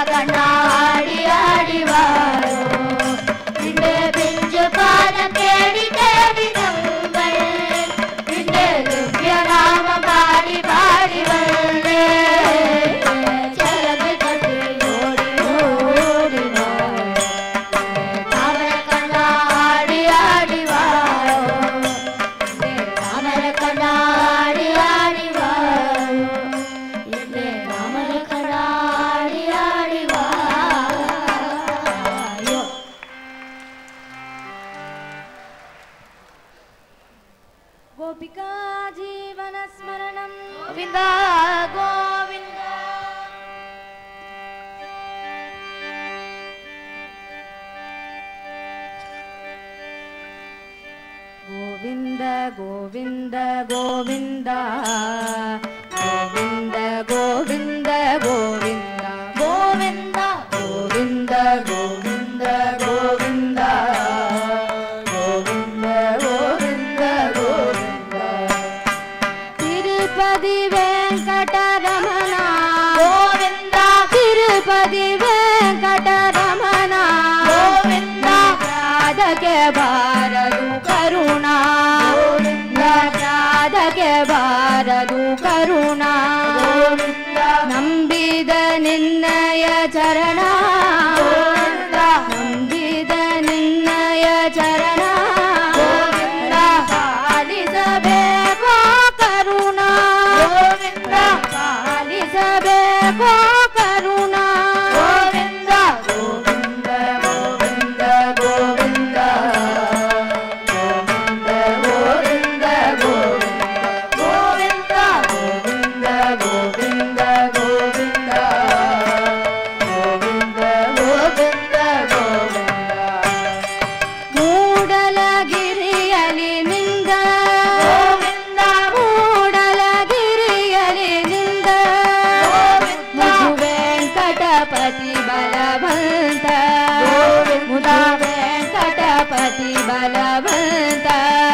കണ്ണാടി ആടിവാരോ നിന്റെ പിഞ്ചു പാദം തേടി തേടി നമ്മൾ നിന്റെ ദിവ്യനാമം പാടി പാടി വന്നേ ചലക കട്ടി ഓടി ഓടി താമര കണ്ണാടി ആടിവാരോ താമര കണ്ണാടി ആടിവാരോ ഇല്ലേ താമര കണ്ണാടി ആടിവാരോ. गोपिका जीवन स्मरणं ഗോവിന്ദ ഗോവിന്ദ गोविन्द गोविन्द गोविन्द गोविन्द गोविन्द गोविन्द ഗോവിന്ദ गोविन्द गोविन्द गोविन्द गोविन्द गोविन्द गोविन्द तिरुपति वेङ्कटरमण ഗോവിന്ദ तिरुपति वेङ्कटरमण ഗോവിന്ദ राधके बारदु करुणा राधके बारदु करुणा ನಂಬಿದ ನಿನ್ನಯ ಚರಣ ನಂಬಿದ ನಿನ್ನಯ ಚರಣ ಪಾಲಿಸಬೇಕೋ ಕರುಣ ಪಾಲಿಸಬೇಕೋ ಕರುಣ ഗോവിന്ದ ಗೋವಿಂದ ಗೋವಿಂದ ಗೋವಿಂದ ಗೋವಿಂದ ಗೋವಿಂದ ഗോവിന്ದ ಗೋವಿಂದ ಗೋವಿಂದ ಗೋವಿಂದ ಗೋವಿಂದ ಗೋವಿಂದ ಗೋವಿಂದ ಮೂಡಲಗಿರಿಯಲಿ ನಿಂದ ಗೋವಿಂದ ಮೂಡಲಗಿರಿಯಲಿ ನಿಂದ ಗೋವಿಂದ ಮುದು ವೆಂಕಟಪತಿ ಬಲವಂತ ಮುದು ವೆಂಕಟಪತಿ ಬಲವಂತ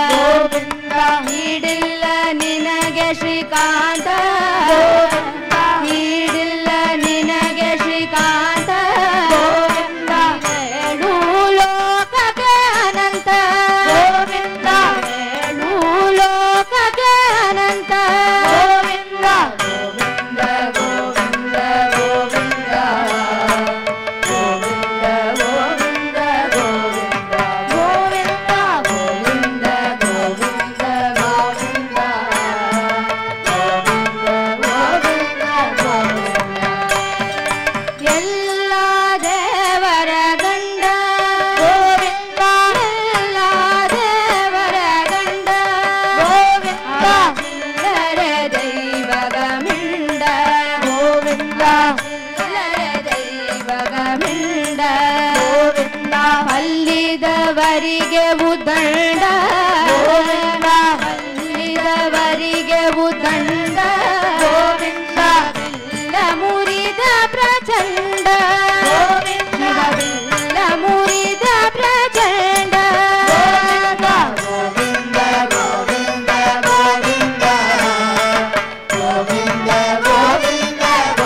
ನೀಡಿಲ್ಲ ನಿನಗೆ ಶ್ರೀಕಾಂತ ನೀಡಿಲ್ಲ ನಿನಗೆ ಶ್ರೀಕಾಂತ ಏಳು ಲೋಕಕ್ಕೆ ಅನಂತ ಏಳು ಲೋಕಕ್ಕೆ ಅನಂತ ഗോവിന്ದ ಗೋವಿಂದ ಗೋವಿಂದ ಗೋವಿಂದ ಗೋವಿಂದ ಗೋವಿಂದ ಗೋವಿಂದ ಗೋವಿಂದ ಗೋವಿಂದ ಗೋವಿಂದ ಗೋವಿಂದ ಗೋವಿಂದ ಎಲ್ಲ ದೇವರ ಗಂಡ ಗೋವಿಂದ ಎಲ್ಲ ದೇವರ ಗಂಡ ಗೋವಿಂದ ಚಿಲ್ಲರೆ ದೈವಗ ಮಿಂಡ ಗೋವಿಂದ ಚಿಲ್ಲರೆ ದೈವಗ ಮಿಂಡ ಗೋವಿಂದ ಅಲ್ಲಿದವರಿಗೆ ಉದಂಡ ಗೋವಿಂದ ಅಲ್ಲಿದವರಿಗೆ ಉದಂಡ ಗೋವಿಂದ ಇಲ್ಲ ಮುರಿದ ಪ್ರಚಂಡ ಗೋವಿಂದ ಶಿವವಿಲ್ಲ ಮುರಿದ ಪ್ರಚಂಡ ಗೋವಿಂದ ಗೋವಿಂದ ಗೋವಿಂದ ಗೋವಿಂದ ಗೋವಿಂದ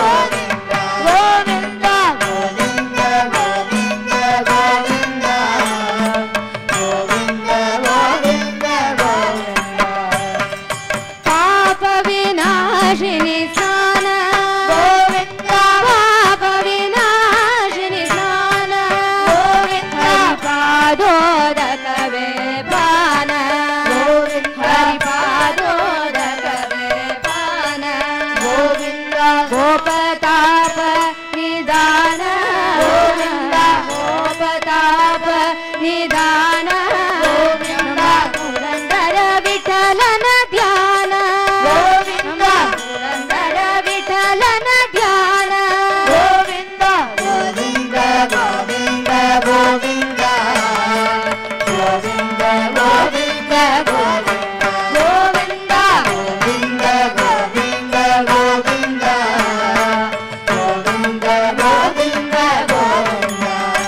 ಗೋವಿಂದ ಗೋವಿಂದ ಗೋವಿಂದ ಗೋವಿಂದ ಗೋವಿಂದ ಗೋವಿಂದ ಗೋವಿಂದ ಪಾಪ ವಿನಾಶಿನಿ ಸ್ನಾನ ಗೋವಿಂದ ಪಾಪ ವಿನಾಶಿನಿ ಸ್ನಾನ ಗೋವಿಂದ ಹರಿಪಾದೋದಕವೇ ಪಾನ ಗೋವಿಂದ ಹರಿಪಾದೋದಕವೇ ಪಾನ ಗೋವಿಂದ ಗೋಪತಾಪ ನಿಧಾನ ಗೋವಿಂದ ಗೋಪತಾಪ ನಿಧಾನ ಗೋವಿಂದ ಪುರಂದರ ವಿಠಲನ ಧ್ಯಾನ ಗೋವಿಂದ ಪುರಂದರ ವಿಠಲನ ಧ್ಯಾನ ಗೋವಿಂದ ಗೋವಿಂದ ಗೋವಿಂದ ಗೋವಿಂದ ಗೋವಿಂದ ಗೋವಿಂದ ಗೋವಿಂದ ಗೋವಿಂದ ಗೋವಿಂದ ಗೋವಿಂದ ಗೋವಿಂದ ಗೋವಿಂದ ಗೋವಿಂದ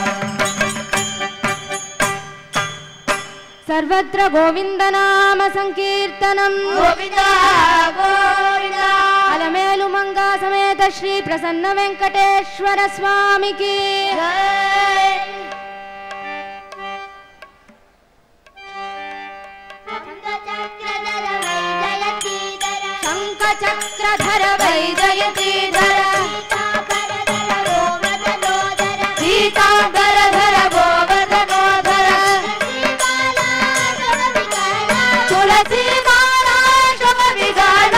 ಸರ್ವತ್ರ ಗೋವಿಂದ ನಾಮ ಸಂಕೀರ್ತನಂ ಗೋವಿಂದ ಗೋವಿಂದ ಅಲಮೇಲು ಮಂಗ ಸಮೇತ ಶ್ರೀ ಪ್ರಸನ್ನ ವೆಂಕಟೇಶ್ವರ ಸ್ವಾಮಿಗೆ ಶಂಖ ಚಕ್ರಧರ ವೈಜಯತೀಧರ ಪೀತಾಂಬರಧರ ಗೋವರ್ಧನೋಧರ ತುಳಸಿ ಮಾಲಾ ಶಮ ವಿಗಾಢ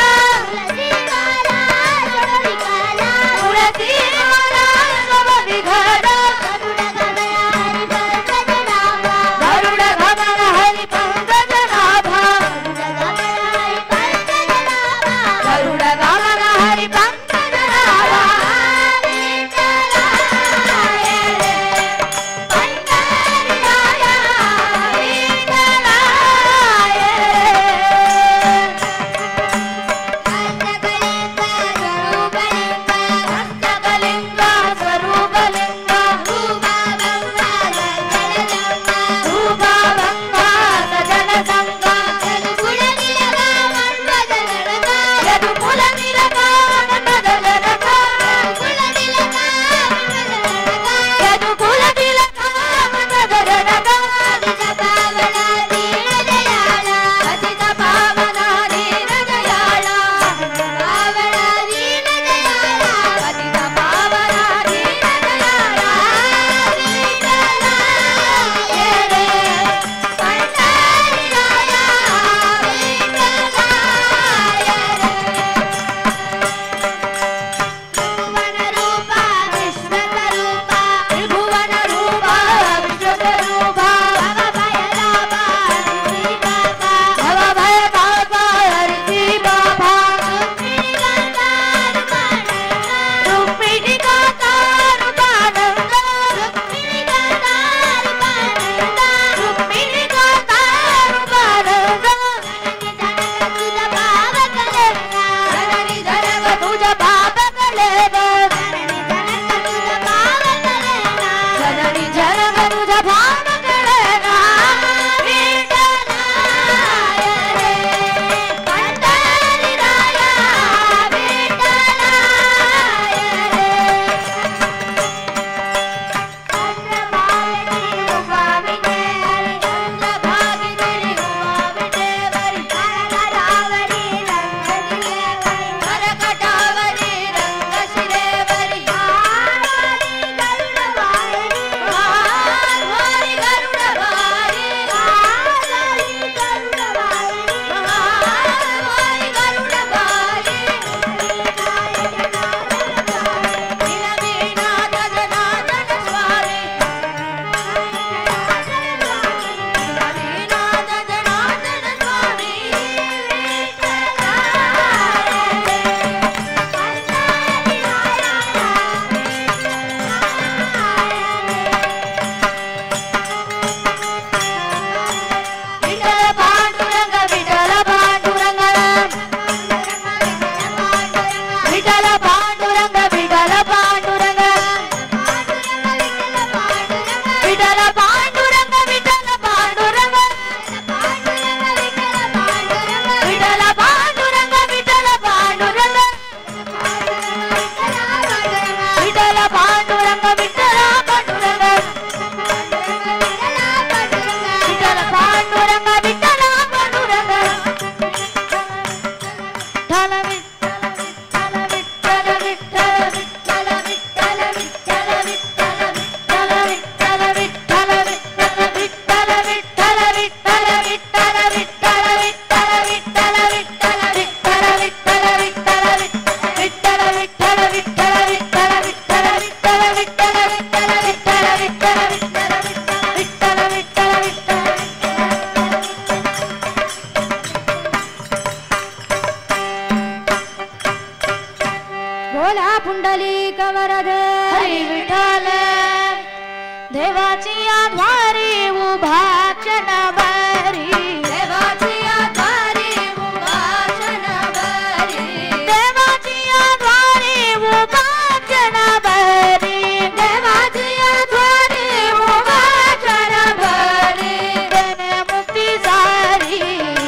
ತುಳಸಿ ಮಾಲಾ ಶಮ ವಿಗಾಢ ಗರುಡ ಗಮನ ಹರಿ ಪಂಕಜ ನಾಭ ಗರುಡ ಗಮನ ಹರಿ ಪಂಕಜ ನಾಭ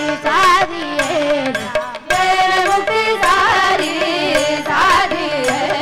ಸಾಧಿಯೇ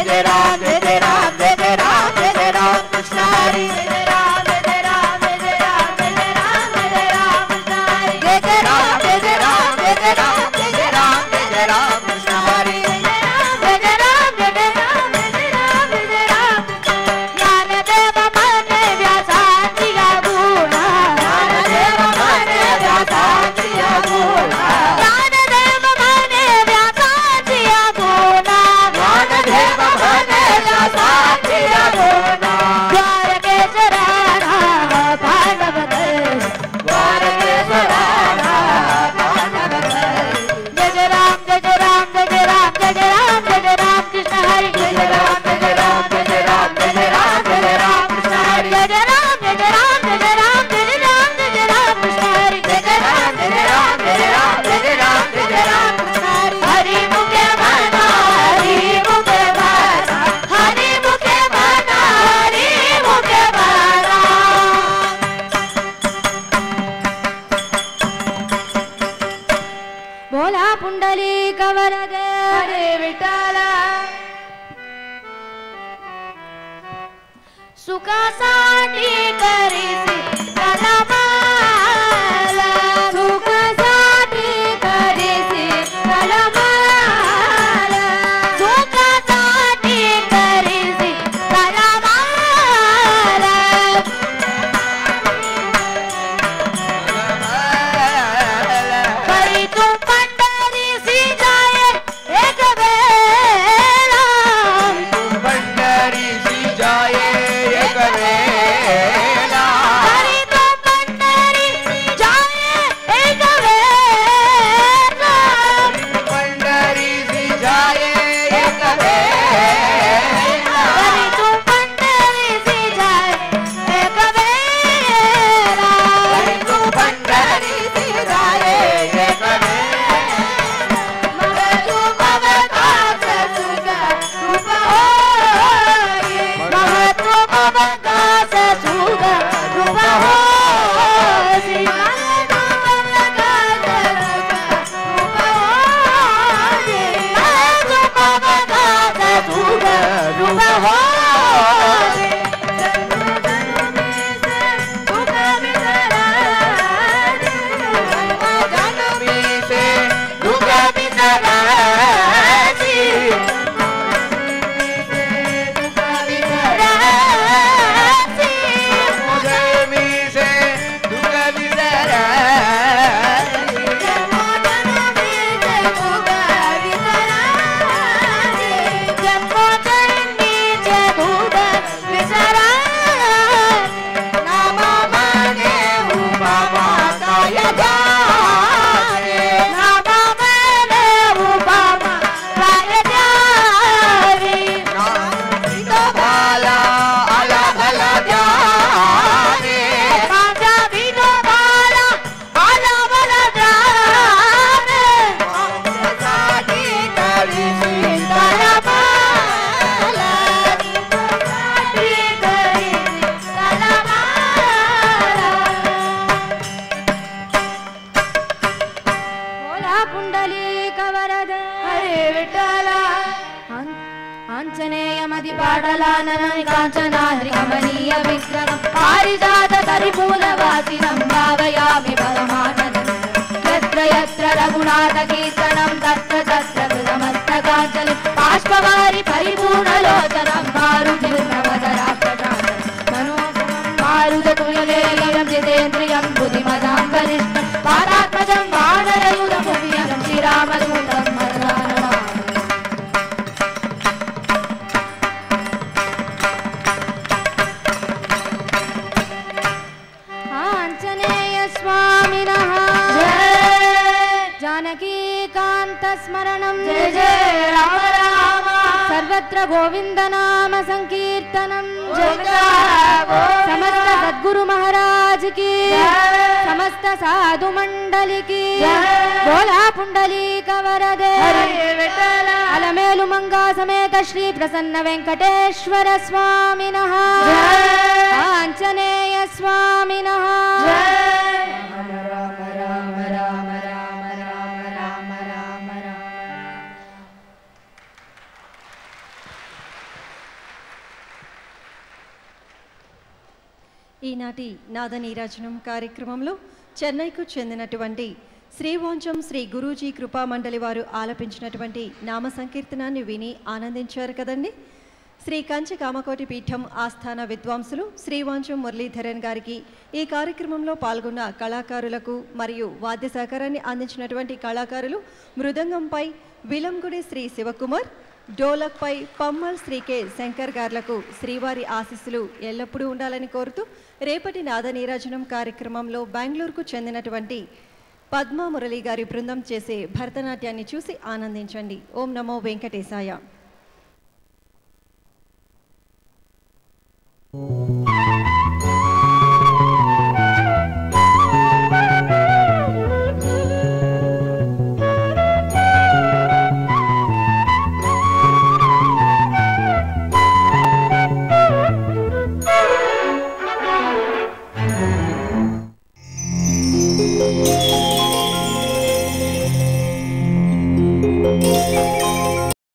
जय राम जय जय राम जय जय राम जय जय राम कृष्ण हरि जय जय राम जय जय राम जय जय राम जय जय राम जय जय राम कृष्ण हरि जय जय राम जय जय राम जय जय राम जय जय राम जय जय राम कृष्ण हरि जय जय राम जय जय राम जय जय राम जय जय राम जय जय राम ज्ञानदेव मने व्यासांचिया गुणा ज्ञानदेव मने व्यासांचिया गुणा ज्ञानदेव मने व्यासांचिया गुणा ज्ञानदेव मने व्यासांचिया गुणा द्वारकेश्वराणा भागवत द्वारकेश्वराणा भागवत जय जय राम जय जय राम जय जय राम जय जय राम जय जय राम कृष्ण हरि जय जय राम जय जय राम जय जय राम जय जय राम जय जय राम कृष्ण हरि जय जय राम जय जय राम जय जय राम जय जय राम जय जय राम कृष्ण हरि जय जय राम जय जय राम जय जय राम जय जय राम जय जय राम कृष्ण हरि हरि मुखे मना हरि मुखे मना हरि मुखे मना हरि मुखे मना बोला पुंडलिक वरदे हरे विठ्ठल सुखासाठी करीसी तळमाला सुखासाठी करीसी तळमाला सुखासाठी करीसी तळमाला करी तू पंढरीसी जाये एक वेळा पंढरीसी जाये एक वेळा करी तू पंढरीसी जाये एक वेळा पंढरीसी जाये एक वेळा करी तू पंढरीसी जाये एक वेळा तू पंढरीसी जाये एक मग तू भवताच सुख रूप होई मग तू भवताच सुख रूप होई मग तू भवताच सुख रूप होई मग तू भवताच सुख रूप होई सुख विसरायचे जन्मी से दुख बिसरायची जन्मी से दुख बिसरायची नामा माने उभा माता या जाने भाला आला भला जाने साठी करी पुंडलिक वरदे हरे विठ्ठल आंजनेयमदि पाटलाननं काञ्चनाद्रि कमनीय विग्रहं पारिजात परिपूर्णवासिनं भावयामि परमानन्दं यत्र यत्र रघुनाथकीर्तनं तत्र तत्र कृतमस्तकाञ्जलि बाष्पवारि परिपूर्णलोचनं मारुतिर्नवदराक्षसान्तं मनोभवं मारुततुल्यवेगं जितेन्द्रियं बुद्धिमतां वरिष्ठं पारात्मजं वानरयूथमुख्यं श्रीरामदूतं मरदानमामि आञ्जनेय स्वामिनः जानकीकान्तस्मरणं जय जय राम राम सर्वत्र गोविन्दनाम संकीर्तनं जय समस्त सद्गुरु महाराज की समस्त साधु मंडली की बोला पुंडलीक वरदे अलमेलु मंगा समेत श्री प्रसन्न वेंकटेश्वर स्वामिनः आंजनेय स्वामिनः राम राम राम राम राम राम राम राम राम ఈనాటి నాద నీరాజనం కార్యక్రమంలో చెన్నైకు చెందినటువంటి శ్రీవాంచం శ్రీ గురూజీ కృపామండలి వారు ఆలపించినటువంటి నామ సంకీర్తనాన్ని విని ఆనందించారు కదండి. శ్రీ కంచి కామకోటి పీఠం ఆస్థాన విద్వాంసులు శ్రీవాంచం మురళీధరన్ గారికి, ఈ కార్యక్రమంలో పాల్గొన్న కళాకారులకు మరియు వాద్య సహకారాన్ని అందించినటువంటి కళాకారులు మృదంగంపై విలంగుడి శ్రీ శివకుమార్, డోలక్పై పమ్మల్ శ్రీ కె శంకర్ గార్లకు శ్రీవారి ఆశీస్సులు ఎల్లప్పుడూ ఉండాలని కోరుతూ రేపటి నాద నీరాజనం కార్యక్రమంలో బెంగళూరుకు చెందినటువంటి పద్మా మురళి గారి బృందం చేసే భరతనాట్యాన్ని చూసి ఆనందించండి. ఓం నమో వెంకటేశాయ.